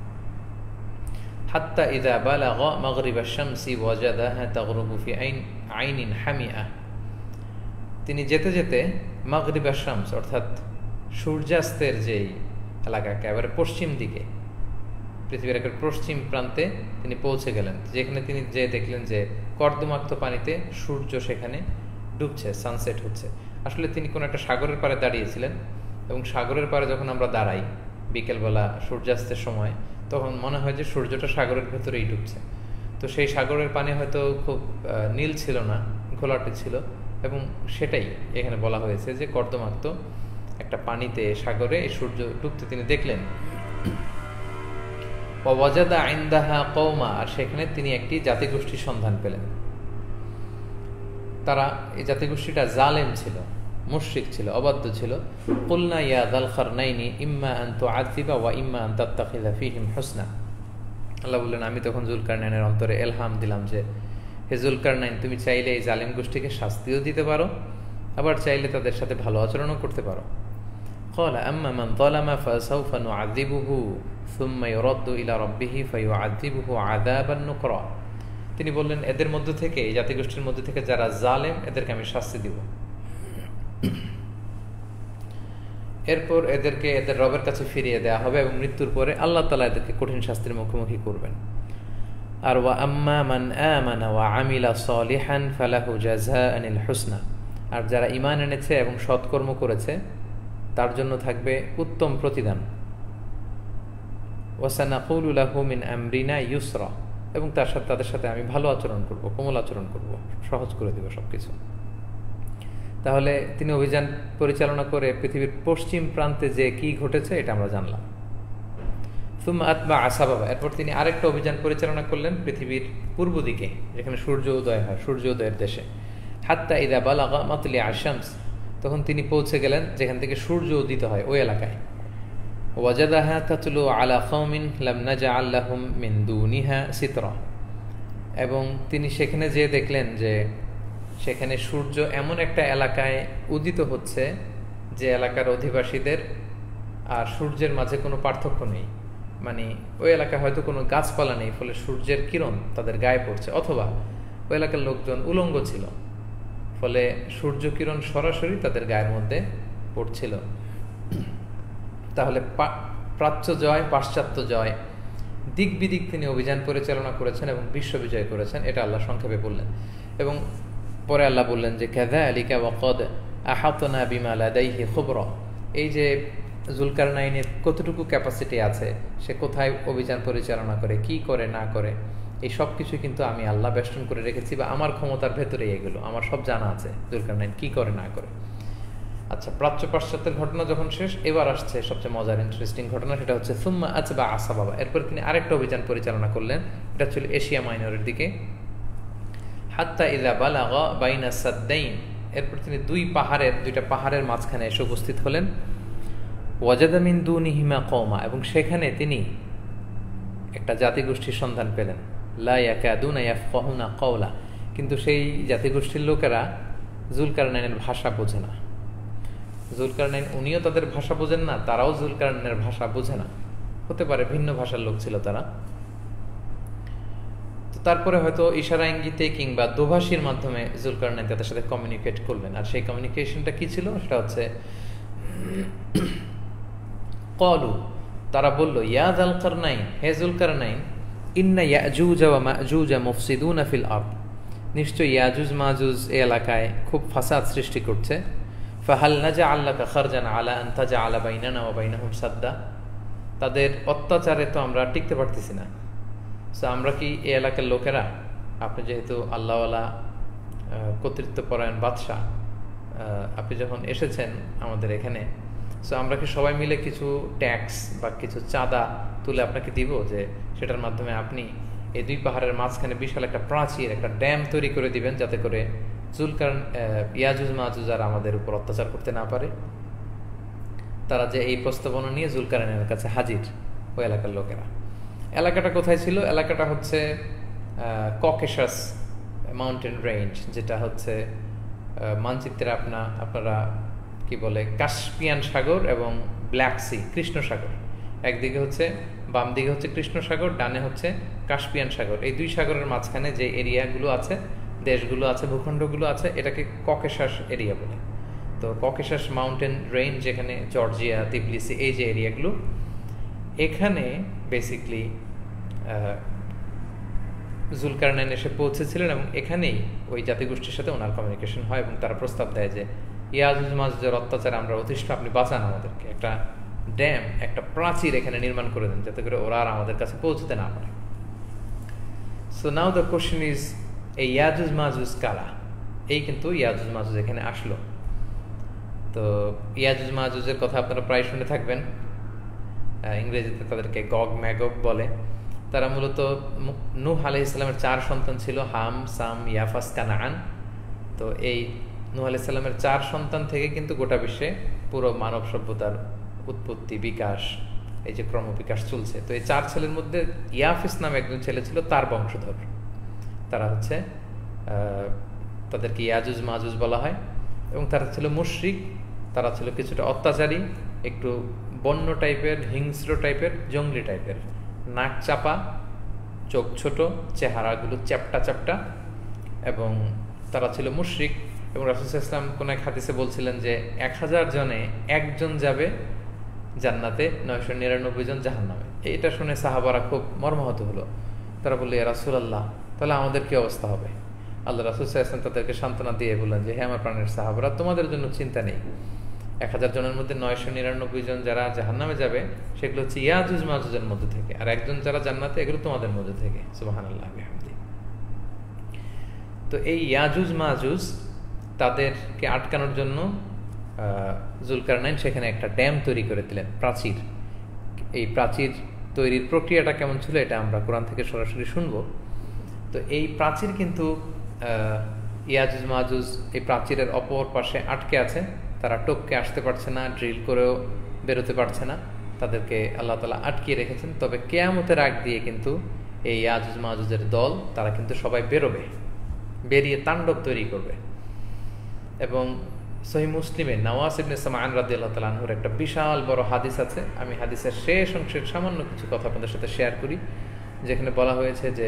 হাত্তা ইযা বালাগা মাগরিবাশ শামসি ওয়াজাদাহা তাগরুবু ফি আইন আইনিন হামিআ, তিনি যেতে যেতে মাগরিবাশ শামস অর্থাৎ সূর্যাস্তের যেই এলাকা, একেবারে পশ্চিম দিকে, পৃথিবীর একেবারে পশ্চিম প্রান্তে তিনি পৌঁছে গেলেন, যেখানে তিনি যে দেখলেন যে কর্দমাক্ত পানিতে সূর্য সেখানে ডুবছে, সানসেট হচ্ছে। আসলে তিনি কোনো একটা সাগরের পাড়ে দাঁড়িয়েছিলেন, এবং সাগরের পাড়ে যখন আমরা দাঁড়াই বিকেলবেলা সূর্যাস্তের সময়, তখন মনে হয় যে সূর্যটা সাগরের ভেতরেই ডুবছে। তো সেই সাগরের পানি হয়তো খুব নীল ছিল না, ঘোলাটে ছিল, এবং সেটাই এখানে বলা হয়েছে যে কর্দমাক্ত একটা পানিতে, সাগরে এই সূর্য ডুবতে তিনি দেখলেন। ওয়াজাদা ইনদাহা কওমা, আর সেখানে তিনি একটি জাতিগোষ্ঠীর সন্ধান পেলেন। তারা, এই জাতিগোষ্ঠীটা জালেম ছিল, মুশরিক ছিল, অবাধ্য ছিল। কুলনা ইয়া যালকারনাইনি ইম্মা আন তুআযিবা ওয়া ইম্মা আন তাত্তাখিযা ফীহিম হুসনা, আল্লাহ বললেন, আমি তখন যুলকারনাইনের অন্তরে এলহাম দিলাম যে হে যুলকারনাইন, তুমি চাইলে এই জালিম গোষ্ঠীকে শাস্তিও দিতে পারো, আবার চাইলে তাদের সাথে ভালো আচরণও করতে পারো। ক্বালা আম্মা মান যালামা ফাসাউফা নুআযিবুহু সুম্মা ইউরাদ্দু ইলা রাব্বিহি ফায়ুআযিবুহু আযাবান নুকরা, তিনি বললেন, এদের মধ্য থেকে, এই জাতিগোষ্ঠীর মধ্যে থেকে যারা জালেম, এদেরকে আমি শাস্তি দিব। এরপর এদেরকে এদের রবের কাছে ফিরিয়ে দেওয়া হবে, এবং মৃত্যুর পরে আল্লাহ তাআলা এদেরকে কঠিন শাস্তির মুখোমুখি করবেন। আর ওয়া আম্মা মান আমানা ওয়া আমিলা সালিহান ফালাহু জাযাআনিল হুসনা, আর যারা ঈমান এনেছে এবং সৎকর্ম করেছে তার জন্য থাকবে উত্তম প্রতিদান। ওয়া সানাকুলু লাহু মিন আমরিনা ইউসরা, এবং তার সাথে তাদের সাথে আমি ভালো আচরণ করব, কোমল আচরণ করব, সহজ করে দেব সবকিছু। তাহলে তিনি অভিযান পরিচালনা করে পৃথিবীর পশ্চিম প্রান্তে যে কি ঘটেছে এটা আমরা জানলাম। সুম্মা আতবা সাবাবা, এরপর তিনি আরেকটা অভিযান পরিচালনা করলেন পৃথিবীর পূর্ব দিকে, যেখানে সূর্য উদয় হয়, সূর্য উদয়ের দেশে। হাত্তা ইযা বালাগা মাতলিআ শামস, তখন তিনি পৌঁছে গেলেন যেখান থেকে সূর্য উদিত হয়, ওই এলাকায়। ওয়াজাদাহা তাতলু আলা কওমিন লাম নাজআল লাহুম মিন দুনিহা সিতরা, এবং তিনি সেখানে যেয়ে দেখলেন যে সেখানে সূর্য এমন একটা এলাকায় উদিত হচ্ছে যে এলাকার অধিবাসীদের আর সূর্যের মাঝে কোনো পার্থক্য নেই। মানে ওই এলাকায় হয়তো কোনো গাছপালা নেই, ফলে সূর্যের কিরণ তাদের গায়ে পড়ছে, অথবা ওই এলাকার লোকজন উলঙ্গ ছিল, ফলে সূর্য কিরণ সরাসরি তাদের গায়ের মধ্যে পড়ছিল। তাহলে প্রাচ্য জয়, পাশ্চাত্য জয়, দিক বিদিক তিনি অভিযান পরিচালনা করেছেন এবং বিশ্ব বিজয় করেছেন, এটা আল্লাহ সংক্ষেপে বললেন। এবং পরে আল্লাহ বললেন যে কাযালিকা ওয়া ক্বাদ আহাতনা বিমা লাদাইহি খুবরা, এই যে যুলকারনাইনের কতটুকু ক্যাপাসিটি আছে, সে কোথায় অভিযান পরিচালনা করে, কি করে না করে, এই সব কিছু কিন্তু আমি আল্লাহ বেষ্টন করে রেখেছি, বা আমার ক্ষমতার ভেতরেই এগুলো, আমার সব জানা আছে যুলকারনাইন কি করে না করে। আচ্ছা, প্রাচ্য পাশ্চাত্যের ঘটনা যখন শেষ, এবার আসছে সবচেয়ে মজার ইন্টারেস্টিং ঘটনা, সেটা হচ্ছে সুম্মা আতবা সাবাবা, এরপর তিনি আরেকটা অভিযান পরিচালনা করলেন, এটা ছিল এশিয়া মাইনরের দিকে। হাত্তা ইযা বালাগা বাইনা সাদ্দাইন, এরপর তিনি দুই পাহাড়ের দুইটা পাহাড়ের মাঝখানে এসে উপস্থিত হলেন। ওয়াজাদা মিন দুনিহিমা কওমা, এবং সেখানে তিনি একটা জাতিগোষ্ঠীর সন্ধান পেলেন, লা ইয়াকাদুনা ইয়াফকাহুনা কাওলা, কিন্তু সেই জাতিগোষ্ঠীর লোকেরা জুলকারনাইনের ভাষা বোঝে না। জুলকারনাইন উনিও তাদের ভাষা বোঝেন না, তারাও জুলকারনাইনের ভাষা বোঝে না। হতে পারে ভিন্ন ভাষার লোক ছিল তারা। তো তারপরে হয়তো ইশারা ইঙ্গিতে কিংবা দোভাষীর মাধ্যমে জুলকারনাইন তাদের সাথে কমিউনিকেট করলেন। আর সেই কমিউনিকেশনটা কি ছিল? সেটা হচ্ছে ক্বালু, তারা বলল, ইয়া যুলকারনাইন, হে যুলকারনাইন, ইন্না ইয়াজুজ ওয়া মাজুজ মুফসিদুনা ফিল আরদ, নিশ্চয়ই ইয়াজুজ মাজুজ এই এলাকায় খুব ফাসাদ সৃষ্টি করছে। ফাহাল নাজআল লাকা খারজান আলা আন তাজআলা বাইনানা ওয়া বাইনাহুম সাদ্দা, তাদের অত্যাচারে তো আমরা টিকতে পারতেছি না, সো আমরা কি এই এলাকার লোকেরা, আপনি যেহেতু আল্লাহওয়ালা কর্তৃত্বপরায়ণ বাদশাহ, আপনি যখন এসেছেন আমাদের এখানে, সো আমরা কি সবাই মিলে কিছু ট্যাক্স বা কিছু চাঁদা তুলে আপনাকে দিব, যে সেটার মাধ্যমে আপনি এই দুই পাহাড়ের মাঝখানে বিশাল একটা প্রাচীর, একটা ড্যাম তৈরি করে দিবেন, যাতে করে জুলকারন ইয়াজুজ মাজুজ আর আমাদের উপর অত্যাচার করতে না পারে। তারা যে এই প্রস্তাবনা নিয়ে জুলকারনাইনের কাছে হাজির, ওই এলাকার লোকেরা। এলাকাটা কোথায় ছিল? এলাকাটা হচ্ছে ককেশাস মাউন্টেন রেঞ্জ, যেটা হচ্ছে মানচিত্রে আপনা আপনারা কি বলে কাস্পিয়ান সাগর এবং ব্ল্যাক সি, কৃষ্ণ সাগর। একদিকে হচ্ছে, বাম দিকে হচ্ছে কৃষ্ণ সাগর, ডানে হচ্ছে কাস্পিয়ান সাগর। এই দুই সাগরের মাঝখানে যে এরিয়াগুলো আছে, দেশগুলো আছে, ভূখণ্ডগুলো আছে, এটাকে ককেশাস এরিয়া বলে। তো ককেশাস মাউন্টেন রেঞ্জ, যেখানে জর্জিয়া, তিবলিসি, এই যে এরিয়াগুলো, এখানে বেসিকলি জুলকারনাইন এসে পৌঁছেছিলেন এবং এখানেই ওই জাতিগোষ্ঠীর সাথে ওনার কমিউনিকেশন হয় এবং তারা প্রস্তাব দেয় যে ইয়াজুজ মাজুজের অত্যাচারে আমরা অতিষ্ঠ, আপনি বাঁচান আমাদেরকে, একটা ড্যাম, একটা প্রাচীর এখানে নির্মাণ করে দেন, যাতে করে ওরা আর আমাদের কাছে পৌঁছতে না পারে। So now the question is, এই ইয়াজুজ মাজুজ কারা? এই কিন্তু ইয়াজুজ মাজুজ এখানে আসলো। তো ইয়াজুজ মাজুজের কথা আপনারা প্রায় শুনে থাকবেন, ইংরেজিতে তাদেরকে গগ ম্যাগগ বলে। তারা মূলত নূহ আলাইহিস সালামের চার সন্তান ছিল, হাম, সাম, ইয়াফাস, কানাআন। তো এই নূহ আলাইহিস সালামের চার সন্তান থেকে কিন্তু গোটা বিশ্বে পুরো মানব সভ্যতার উৎপত্তি, বিকাশ, এই যে ক্রমবিকাশ চলছে। তো এই চার ছেলের মধ্যে ইয়াফিস নামে একজন ছেলে ছিল, তার বংশধর। তারা হচ্ছে তাদেরকে ইয়াজুজ মাজুজ বলা হয় এবং তারা ছিল মুশরিক, তারা ছিল কিছুটা অত্যাচারী, একটু বন্য টাইপের, হিংস্র টাইপের, জঙ্গলি টাইপের, নাক চাপা, চোখ ছোট, চেহারাগুলো চ্যাপটা চ্যাপটা, এবং তারা ছিল মুশরিক। এবং রাসূল সাল্লাল্লাহু আলাইহি ওয়াসাল্লাম কোন এক হাদিসে বলছিলেন যে এক হাজার জনে একজন যাবে জান্নাতে, নয়শো নিরানব্বই জন জাহান্নামে। এটা শুনে সাহাবারা খুব মর্মাহত হলো। তারা বলল, ইয়া রাসূলুল্লাহ, তাহলে আমাদের কি অবস্থা হবে? আল্লাহ রাসূল সাল্লাল্লাহু আলাইহি ওয়াসাল্লাম তাদেরকে সান্ত্বনা দিয়ে বললেন যে, হে আমার প্রাণের সাহাবারা, তোমাদের জন্য চিন্তা নেই। এক হাজার জনের মধ্যে নয়শো নিরানব্বই জন যারা জাহান্নামে যাবে, সেগুলো হচ্ছে ইয়াজুজ মাজুজের মধ্যে থেকে, আর একজন যারা জান্নাতে, এগুলো তোমাদের মধ্যে থেকে। সুবহানাল্লাহ বিহামদি। তো এই ইয়াজুজ মাজুজ, তাদেরকে আটকানোর জন্য জুলকারনাইন সেখানে একটা ড্যাম তৈরি করে দিলেন, প্রাচীর। এই প্রাচীর তৈরির প্রক্রিয়াটা কেমন ছিল, এটা আমরা কোরআন থেকে সরাসরি শুনবো। তো এই প্রাচীর কিন্তু ইয়াজুজ মাজুজ এই প্রাচীরের অপর পাশে আটকে আছে, তারা টপকে আসতে পারছে না, ড্রিল করেও বেরোতে পারছে না, তাদেরকে আল্লাহ তাআলা আটকিয়ে রেখেছেন। তবে কিয়ামতের আগ দিয়ে কিন্তু এই ইয়াজুজ মাজুজের দল, তারা কিন্তু সবাই বেরোবে, বেরিয়ে তাণ্ডব তৈরি করবে। এবং সহিহ মুসলিমে নওয়াস ইবনে সামআন রাদিয়াল্লাহু তাআলা আনহুর একটা বিশাল বড় হাদিস আছে। আমি হাদিসের শেষ অংশের সামান্য কিছু কথা আপনাদের সাথে শেয়ার করি, যেখানে বলা হয়েছে যে,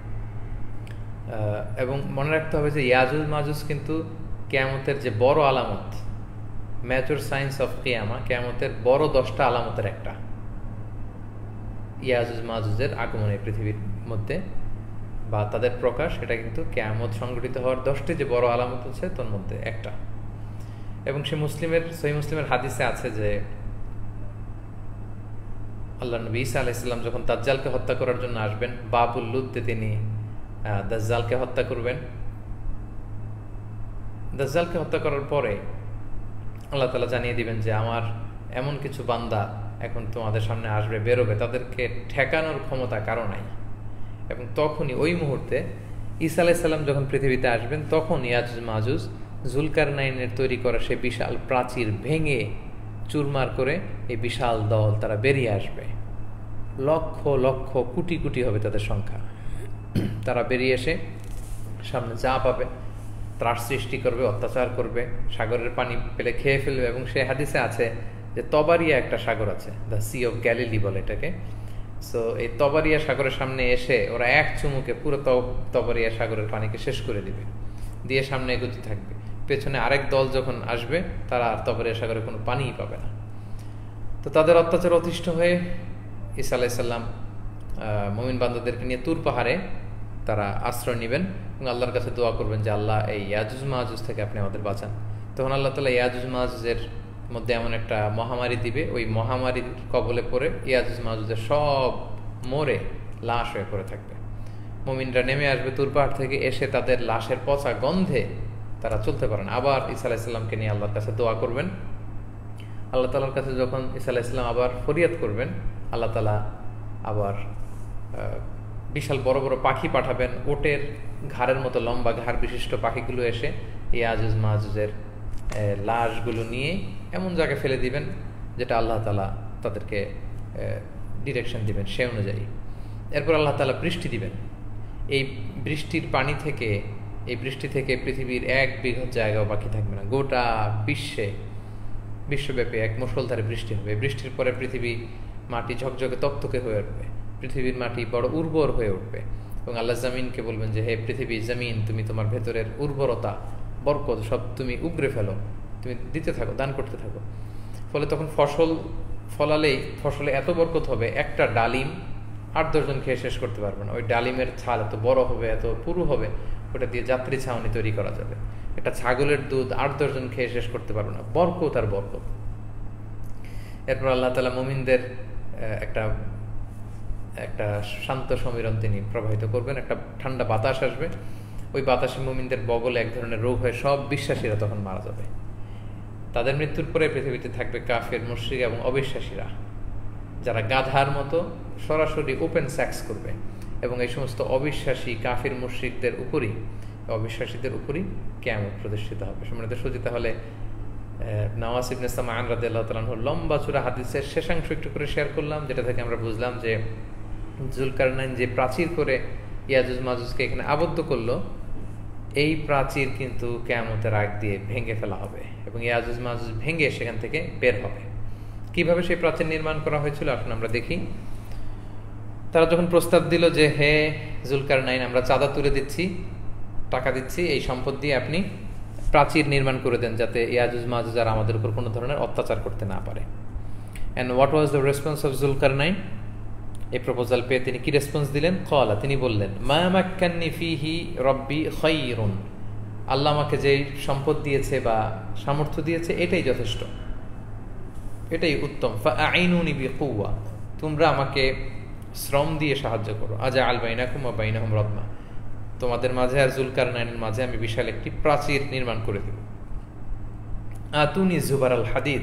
এবং মনে রাখতে হবে যে ইয়াজুজ মাজুজ কিন্তু কিয়ামতের যে বড় আলামত, মেজর সাইন্স অফ কিয়ামা, কিয়ামতের বড় দশটা আলামতের একটা ইয়াজুজ মাজুজের আগমন এই পৃথিবীর মধ্যে বা তাদের প্রকাশ, এটা কিন্তু কিয়ামত সংঘটিত হওয়ার দশটি যে বড় আলামত আছে তার মধ্যে একটা। এবং সে মুসলিমের সহিহ মুসলিমের হাদিসে আছে যে আল্লাহ নবী ঈসা আলাইহিস সালাম যখন দাজ্জালকে হত্যা করার জন্য আসবেন, বাবুল লুদ্দে তিনি দাজ্জালকে হত্যা করবেন। দাজ্জালকে হত্যা করার পরে আল্লাহ তাআলা জানিয়ে দিবেন যে আমার এমন কিছু বান্দা এখন তোমাদের সামনে আসবে, বেরোবে, তাদেরকে ঠেকানোর ক্ষমতা কারো নাই। এবং তখনই ওই মুহূর্তে ঈসা আলাইহিস সালাম যখন পৃথিবীতে আসবেন, তখন ইয়াজুজ মাজুজ জুলকারনাইনের তৈরি করা সে বিশাল প্রাচীর ভেঙে চুরমার করে এই বিশাল দল তারা বেরিয়ে আসবে। লক্ষ লক্ষ কোটি কোটি হবে তাদের সংখ্যা। তারা বেরিয়ে এসে সামনে যা পাবে ত্রাস সৃষ্টি করবে, অত্যাচার করবে, সাগরের পানি পেলে খেয়ে ফেলবে। এবং সে হাদিসে আছে যে তবারিয়া একটা সাগর আছে, দ্য সি অফ গ্যালিলি বলে এটাকে। সো এই তবারিয়া সাগরের সামনে এসে ওরা এক চুমুকে পুরো তবারিয়া সাগরের পানিকে শেষ করে দিবে, দিয়ে সামনে এগোতে থাকবে। পেছনে আরেক দল যখন আসবে তারা আর তবারিয়া সাগরে কোনো পানিই পাবে না। তো তাদের অত্যাচার অতিষ্ঠ হয়ে ঈসা আলাইসাল্লাম মুমিন বান্দাদেরকে নিয়ে তুর পাহাড়ে তারা আশ্রয় নেবেন এবং আল্লাহর কাছে দোয়া করবেন যে আল্লাহ এই ইয়াজুজ মাহাজুজ থেকে আপনি আমাদের বাঁচান। তখন আল্লাহ তাআলা ইয়াজুজ মাহাজুজের মধ্যে এমন একটা মহামারী দিবে, ওই মহামারীর কবলে পড়ে ইয়াজুজ মাহাজুজের সব মরে লাশ হয়ে পড়ে থাকবে। মুমিনরা নেমে আসবে তুর পাহাড় থেকে, এসে তাদের লাশের পচা গন্ধে তারা চলতে পারেন। আবার ঈসা আলাইসাল্লামকে নিয়ে আল্লাহর কাছে দোয়া করবেন। আল্লাহ তাআলার কাছে যখন ঈসা আলাইসাল্লাম আবার ফরিয়াদ করবেন, আল্লাহ তাআলা আবার বিশাল বড় বড় পাখি পাঠাবেন, ওটের ঘাড়ের মতো লম্বা ঘাড় বিশিষ্ট পাখিগুলো এসে ইয়াজুজ মাহাজুজের লাশগুলো নিয়ে এমন জায়গায় ফেলে দিবেন যেটা আল্লাহ তাআলা তাদেরকে ডিরেকশন দিবেন সে অনুযায়ী। এরপর আল্লাহ তাআলা বৃষ্টি দিবেন। এই বৃষ্টির পানি থেকে, এই বৃষ্টি থেকে পৃথিবীর এক বৃহৎ জায়গাও বাকি থাকবে না। গোটা বিশ্বে বিশ্বব্যাপী এক মুষলধারে বৃষ্টি হবে। বৃষ্টির পরে পৃথিবী মাটি ঝকঝকে তকতকে হয়ে উঠবে, পৃথিবীর মাটি বড় উর্বর হয়ে উঠবে এবং আল্লাহ জামিনকে বলবেন যে হে পৃথিবী জামিন, তুমি তোমার ভেতরের উর্বরতা বরকত সব তুমি উগরে ফেলো, তুমি দিতে থাকো, দান করতে থাকো। ফলে তখন ফসল ফলালেই ফসলে এত বরকত হবে, একটা ডালিম আট দশজন খেয়ে শেষ করতে পারবে না। ওই ডালিমের ছাল এত বড় হবে, এত পুরু হবে, ওটা দিয়ে যাত্রী ছাউনি তৈরি করা যাবে। একটা ছাগলের দুধ আট দশজন খেয়ে শেষ করতে পারবে না, বরকত আর বরকত। এরপর আল্লাহ তাআলা মুমিনদের একটা একটা শান্ত সমীরণ তিনি প্রবাহিত করবেন, একটা ঠান্ডা বাতাস আসবে। ওই বাতাসে মুমিনদের বগলে এক ধরনের রোগ হয়ে সব বিশ্বাসীরা তখন মারা যাবে। তাদের মৃত্যুর পরে পৃথিবীতে থাকবে কাফের, মুশরিক এবং অবিশ্বাসীরা, যারা গাধার মতো সরাসরি ওপেন সেক্স করবে। এবং এই সমস্ত অবিশ্বাসী কাফির মুশরিকদের উপরই, অবিশ্বাসীদের উপরই কিয়ামত প্রতিষ্ঠিত হবে। সম্মানিত সুধী, তাহলে নওয়াস ইবনে সামআন রাদিয়াল্লাহু তাআলা আনহু লম্বা চূড়া হাদিসের শেষাংশ একটু করে শেয়ার করলাম, যেটা থেকে আমরা বুঝলাম যে জুলকারনাইন যে প্রাচীর করে ইয়াজুজ মাজুজকে এখানে আবদ্ধ করলো, এই প্রাচীর কিন্তু কিয়ামতের আগ দিয়ে ভেঙে ফেলা হবে এবং ইয়াজুজ মাজুজ ভেঙে সেখান থেকে বের হবে। কিভাবে সেই প্রাচীর নির্মাণ করা হয়েছিল আসুন আমরা দেখি। তারা যখন প্রস্তাব দিল যে হে জুলকারনাইন, আমরা চাঁদা তুলে দিচ্ছি, টাকা দিচ্ছি, এই সম্পদ দিয়ে আপনি প্রাচীর নির্মাণ করে দেন যাতে ইয়াজুজ মাজুজ আর আমাদের উপর কোনো ধরনের অত্যাচার করতে না পারে। And what was the response of জুলকারনাইন? এই প্রপোজাল পেয়ে তিনি কি রেসপন্স দিলেন? ক্বালা, তিনি বললেন, মা মাক্কান্নি ফিহি রব্বি খায়রুন, আল্লাহ আমাকে যে সম্পদ দিয়েছে বা সামর্থ্য দিয়েছে এটাই যথেষ্ট, এটাই উত্তম। ফাআইনুনি বিকুওয়া, তোমরা আমাকে শ্রম দিয়ে সাহায্য করো। আজআল বাইনাকুম ওয়া বাইনাহুম রাদমা, তোমাদের মাঝে আর জুলকারনাইনের মাঝে আমি বিশাল একটি প্রাচীর নির্মাণ করে দেব। আতুনি জুবারাল হাদিদ,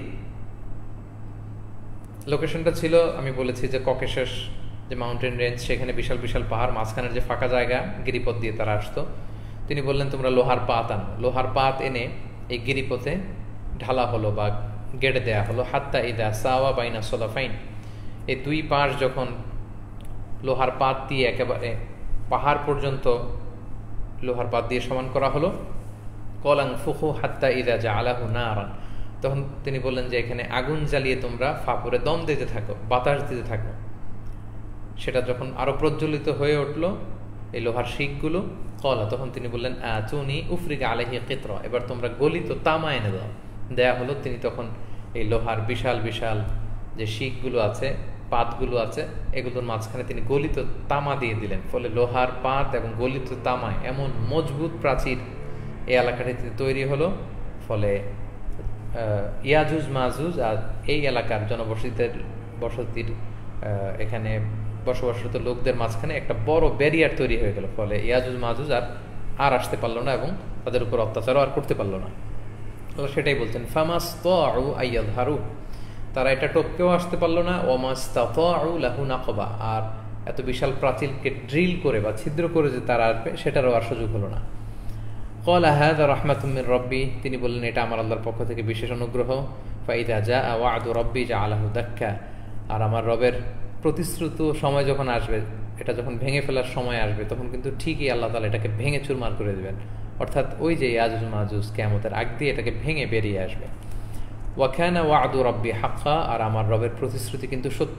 লোকেশনটা ছিল আমি বলেছি যে ককেশাস যে মাউন্টেন রেঞ্জ, সেখানে বিশাল বিশাল পাহাড়, মাঝখানের যে ফাঁকা জায়গা গিরিপথ দিয়ে তারা আসতো। তিনি বললেন তোমরা লোহার পাত আনো। লোহার পাত এনে এই গিরিপথে ঢালা হলো বা গেড়ে দেয়া হলো। হাত্তা ইদা সাওয়া বাইনা সলাফাইন, এই দুই পাশ যখন লোহার পাত দিয়ে একেবারে পাহাড় পর্যন্ত লোহার পাত দিয়ে সমান করা হলো, কলাং ফুখু হাত্তা ইদা জাআলাহু নারান, তখন তিনি বললেন যে এখানে আগুন জ্বালিয়ে তোমরা ফাপরে দম দিতে থাকো, বাতাস দিতে থাকো। সেটা যখন আরো প্রজ্বলিত হয়ে উঠলো এই লোহার শিকগুলো, কলা, তখন তিনি বললেন আতুনি উফরিকা আলাইহি কিতরা, এবার তোমরা গলিত তামা এনে দাও। দেয়া হলো। তিনি তখন এই লোহার বিশাল বিশাল যে শিকগুলো আছে, পাতগুলো আছে, এগুলোর মাঝখানে তিনি গলিত তামা দিয়ে দিলেন। ফলে লোহার পাত এবং গলিত তামায় এমন মজবুত প্রাচীর এই এলাকাটিতে তৈরি হলো। ফলে ইয়াজুজ মাজুজ আর এই এলাকার জনবসতির বসতির এখানে বসবাসরত লোকদের মাঝখানে একটা বড় ব্যারিয়ার তৈরি হয়ে গেল। ফলে ইয়াজুজ মাজুজ আর আর আসতে পারলো না এবং তাদের উপর অত্যাচারও আর করতে পারলো না। সেটাই বলছেন, ফামাস্তাউ আইয়াযহারু, তারা এটা টপকেও আসতে পারলো না। ওয়ামাস্তাতাউ লাহু নাকবা, আর এত বিশাল প্রাচীরকে ড্রিল করে বা ছিদ্র করে যে তারা আসবে সেটারও আর সুযোগ হলো না। ক্বালা হাযা রাহমাতুম মির রাব্বি, তিনি বললেন এটা আমার আল্লাহর পক্ষ থেকে বিশেষ অনুগ্রহ। ফাইদা জাআ ওয়া'দু রাব্বি জাআলাহু দাক্কা, আর আমার রবের প্রতিশ্রুত সময় যখন আসবে, এটা যখন ভেঙে ফেলার সময় আসবে, তখন কিন্তু ঠিকই আল্লাহ তাআলা এটাকে ভেঙে চুরমার করে দেবেন। অর্থাৎ ওই যে ইয়াজুজ মাজুজ কিয়ামতের আগ দিয়ে এটাকে ভেঙে বেরিয়ে আসবে। ওয়া কানা ওয়াদু রাব্বি হাক্কা, আর আমার রবের প্রতিশ্রুতি কিন্তু সত্য।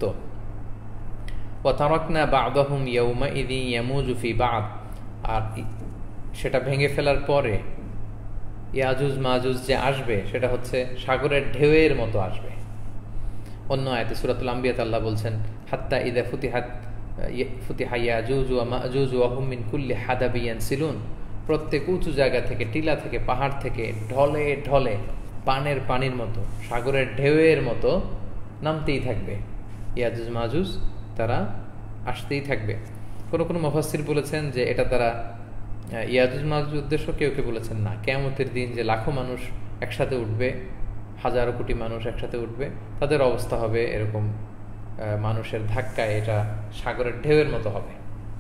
ওয়া তারাকনা বা'দাহুম ইয়াউমাইযিন ইয়ামুজু ফি বা'দ, আর সেটা ভেঙে ফেলার পরে ইয়াজুজ মাজুজ যে আসবে সেটা হচ্ছে সাগরের ঢেউয়ের মতো আসবে। অন্য আয়াতে সূরাতুল আম্বিয়াতে আল্লাহ বলছেন, হাত্তা ইযা ফুতিহাত ফুতিহা ইয়াজুজ ওয়া মাজুজ ওয়া হুম মিন কুল্লি হাদাবিন ইয়ানসিলুন, প্রত্যেক উঁচু জায়গা থেকে, টিলা থেকে, পাহাড় থেকে ঢলে ঢলে পানের পানির মতো, সাগরের ঢেউয়ের মতো নামতেই থাকবে ইয়াজুজ মাজুজ, তারা আসতেই থাকবে। কোনো কোনো মুফাসসির বলেছেন যে এটা তারা ইয়াজুজ মাজুজ উদ্দেশ্য, কেউ কেউ বলেছেন না, কিয়ামতের দিন যে লাখো মানুষ একসাথে উঠবে, হাজারো কোটি মানুষ একসাথে উঠবে, তাদের অবস্থা হবে এরকম মানুষের ধাক্কায় এটা সাগরের ঢেউয়ের মতো হবে।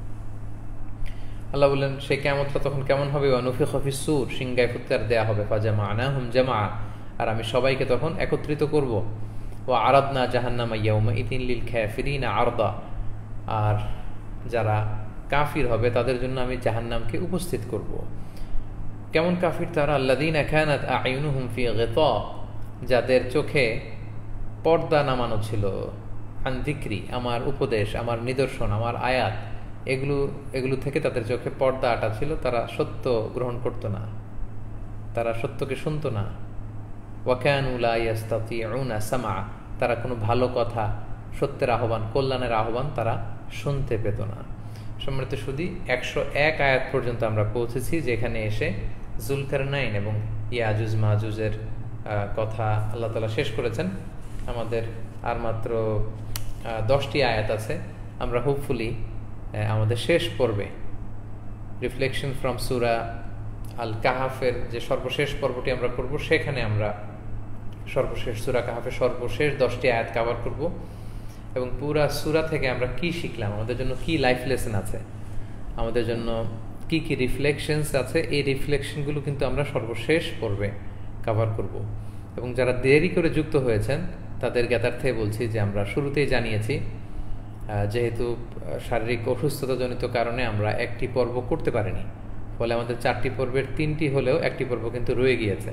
আল্লাহ বললেন সেই কিয়ামতটা তখন কেমন হবে? ওয়ানুফিখা ফিস-সূর, সিংগায় ফুৎকার দেয়া হবে, ফাজামা'নাহুম জামআ, আর আমি সবাইকে তখন একত্রিত করব। ওয়া আরাদনা জাহান্নামা ইয়াউমাইযিন লিল কাফিরিনা আরদা, আর যারা কাফির হবে তাদের জন্য আমি জাহান্নামকে উপস্থিত করব। কেমন কাফির তারা? আল্লাযীনা কানাত আ'ইউনুহুম ফি গিতা, যাদের চোখে পর্দা নামানো ছিল, আন যিকরি, আমার উপদেশ, আমার নিদর্শন, আমার আয়াত, এগুলো এগুলো থেকে তাদের চোখে পর্দা আটা ছিল, তারা সত্য গ্রহণ করতো না, তারা সত্যকে শুনতো না। ওয়া কানু লা ইয়াস্তাতিউনা সামআ, তারা কোনো ভালো কথা, সত্যের আহ্বান, কল্যাণের আহ্বান তারা শুনতে পেত না। সম্মানিত শুধু একশো এক আয়াত পর্যন্ত আমরা পৌঁছেছি, যেখানে এসে জুলকারনাইন এবং ইয়াজুজ মাজুজের কথা আল্লাহ তাআলা শেষ করেছেন। আমাদের আর মাত্র দশটি আয়াত আছে। আমরা হোপফুলি আমাদের শেষ পর্বে রিফ্লেকশন ফ্রম সূরা আল কাহাফের যে সর্বশেষ পর্বটি আমরা করব, সেখানে আমরা সর্বশেষ সূরা কাহাফের সর্বশেষ দশটি আয়াত কভার করব এবং পুরা সূরা থেকে আমরা কি শিখলাম, আমাদের জন্য কি লাইফ লেসন আছে, আমাদের জন্য কি কি রিফ্লেকশনস আছে, এই রিফ্লেকশনগুলো কিন্তু আমরা সর্বশেষ পর্বে কভার করব। এবং যারা দেরি করে যুক্ত হয়েছেন তাদের জ্ঞাতার্থে বলছি যে আমরা শুরুতেই জানিয়েছি, যেহেতু শারীরিক অসুস্থতাজনিত কারণে আমরা একটি পর্ব করতে পারিনি, ফলে আমাদের চারটি পর্বের তিনটি হলেও একটি পর্ব কিন্তু রয়ে গিয়েছে।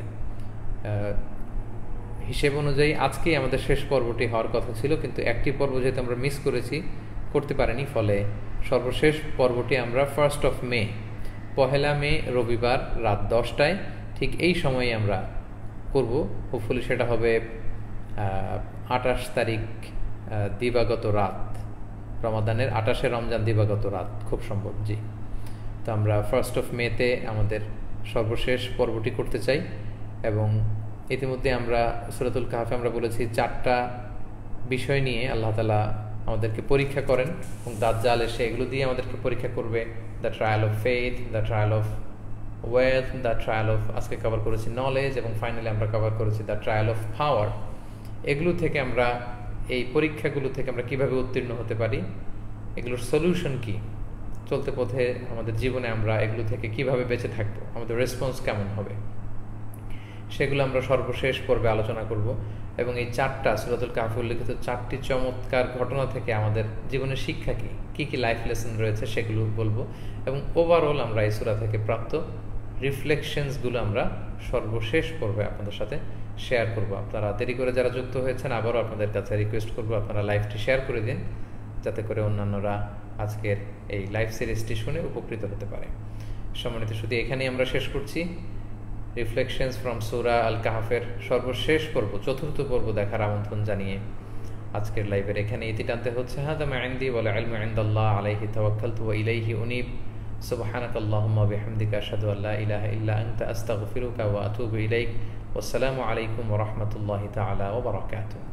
হিসেব অনুযায়ী আজকেই আমাদের শেষ পর্বটি হওয়ার কথা ছিল, কিন্তু একটি পর্ব যেহেতু আমরা মিস করেছি, করতে পারিনি, ফলে সর্বশেষ পর্বটি আমরা ফার্স্ট অফ মে, পহেলা মে রবিবার রাত দশটায় ঠিক এই সময়ে আমরা করব। হোপফুলি সেটা হবে আঠাশ তারিখ দিবাগত রাত, রমাদানের আঠাশে রমজান দিবাগত রাত, খুব সম্ভব। জি, তো আমরা ফার্স্ট অফ মেতে আমাদের সর্বশেষ পর্বটি করতে চাই। এবং ইতিমধ্যে আমরা সূরাতুল কাহফে আমরা বলেছি চারটা বিষয় নিয়ে আল্লাহ তাআলা আমাদেরকে পরীক্ষা করেন, এবং দাজ্জাল এসে এগুলো দিয়ে আমাদেরকে পরীক্ষা করবে। The trial of faith, the trial of wealth, the trial of, আজকে কভার করেছি নলেজ, এবং ফাইনালি আমরা কভার করেছি দ্য ট্রায়াল অফ পাওয়ার। এগুলো থেকে আমরা, এই পরীক্ষাগুলো থেকে আমরা কিভাবে উত্তীর্ণ হতে পারি, এগুলোর সলিউশন কি, চলতে পথে আমাদের জীবনে আমরা এগুলো থেকে কিভাবে বেঁচে থাকবো, আমাদের রেসপন্স কেমন হবে, সেগুলো আমরা সর্বশেষ পর্বে আলোচনা করব। এবং এই চারটা সূরাতুল কাহফে উল্লেখিত চারটি চমৎকার ঘটনা থেকে আমাদের জীবনের শিক্ষা কি, কি কি লাইফ লেসন রয়েছে সেগুলো বলবো। এবং ওভারঅল আমরা এই সূরা থেকে প্রাপ্ত রিফ্লেকশনসগুলো আমরা সর্বশেষ পর্বে আপনাদের সাথে শেয়ার করব। আপনারা দেরি করে যারা যুক্ত হয়েছেন, আবারও আপনাদের কাছে রিকোয়েস্ট করব আপনারা লাইভটি শেয়ার করে দিন, যাতে করে অন্যান্যরা আজকের এই লাইভ সিরিজটি শুনে উপকৃত হতে পারে। সম্মানিত শুধু এখানেই আমরা শেষ করছি। রিফ্লেকশনস ফ্রম সূরা আল কাহফের সর্বশেষ পর্ব, চতুর্থ পর্ব দেখার আমন্ত্রণ জানিয়ে আজকের লাইভের এখানে ইতি টানতে হচ্ছে। হাদা মা ইনদি ওয়াল ইলমু ইনদাল্লাহ আলাইহি তাওয়াক্কালতু ওয়া ইলাইহি উনীব। সুবহানাকাল্লাহুম্মা ওয়া বিহামদিকা আশহাদু আল লা ইলাহা ইল্লা আনতা আস্তাগফিরুকা ওয়া আতুবু ইলাইক। ওয়াসসালামু আলাইকুম ওয়া রাহমাতুল্লাহি তাআলা ওয়া বারাকাতুহু।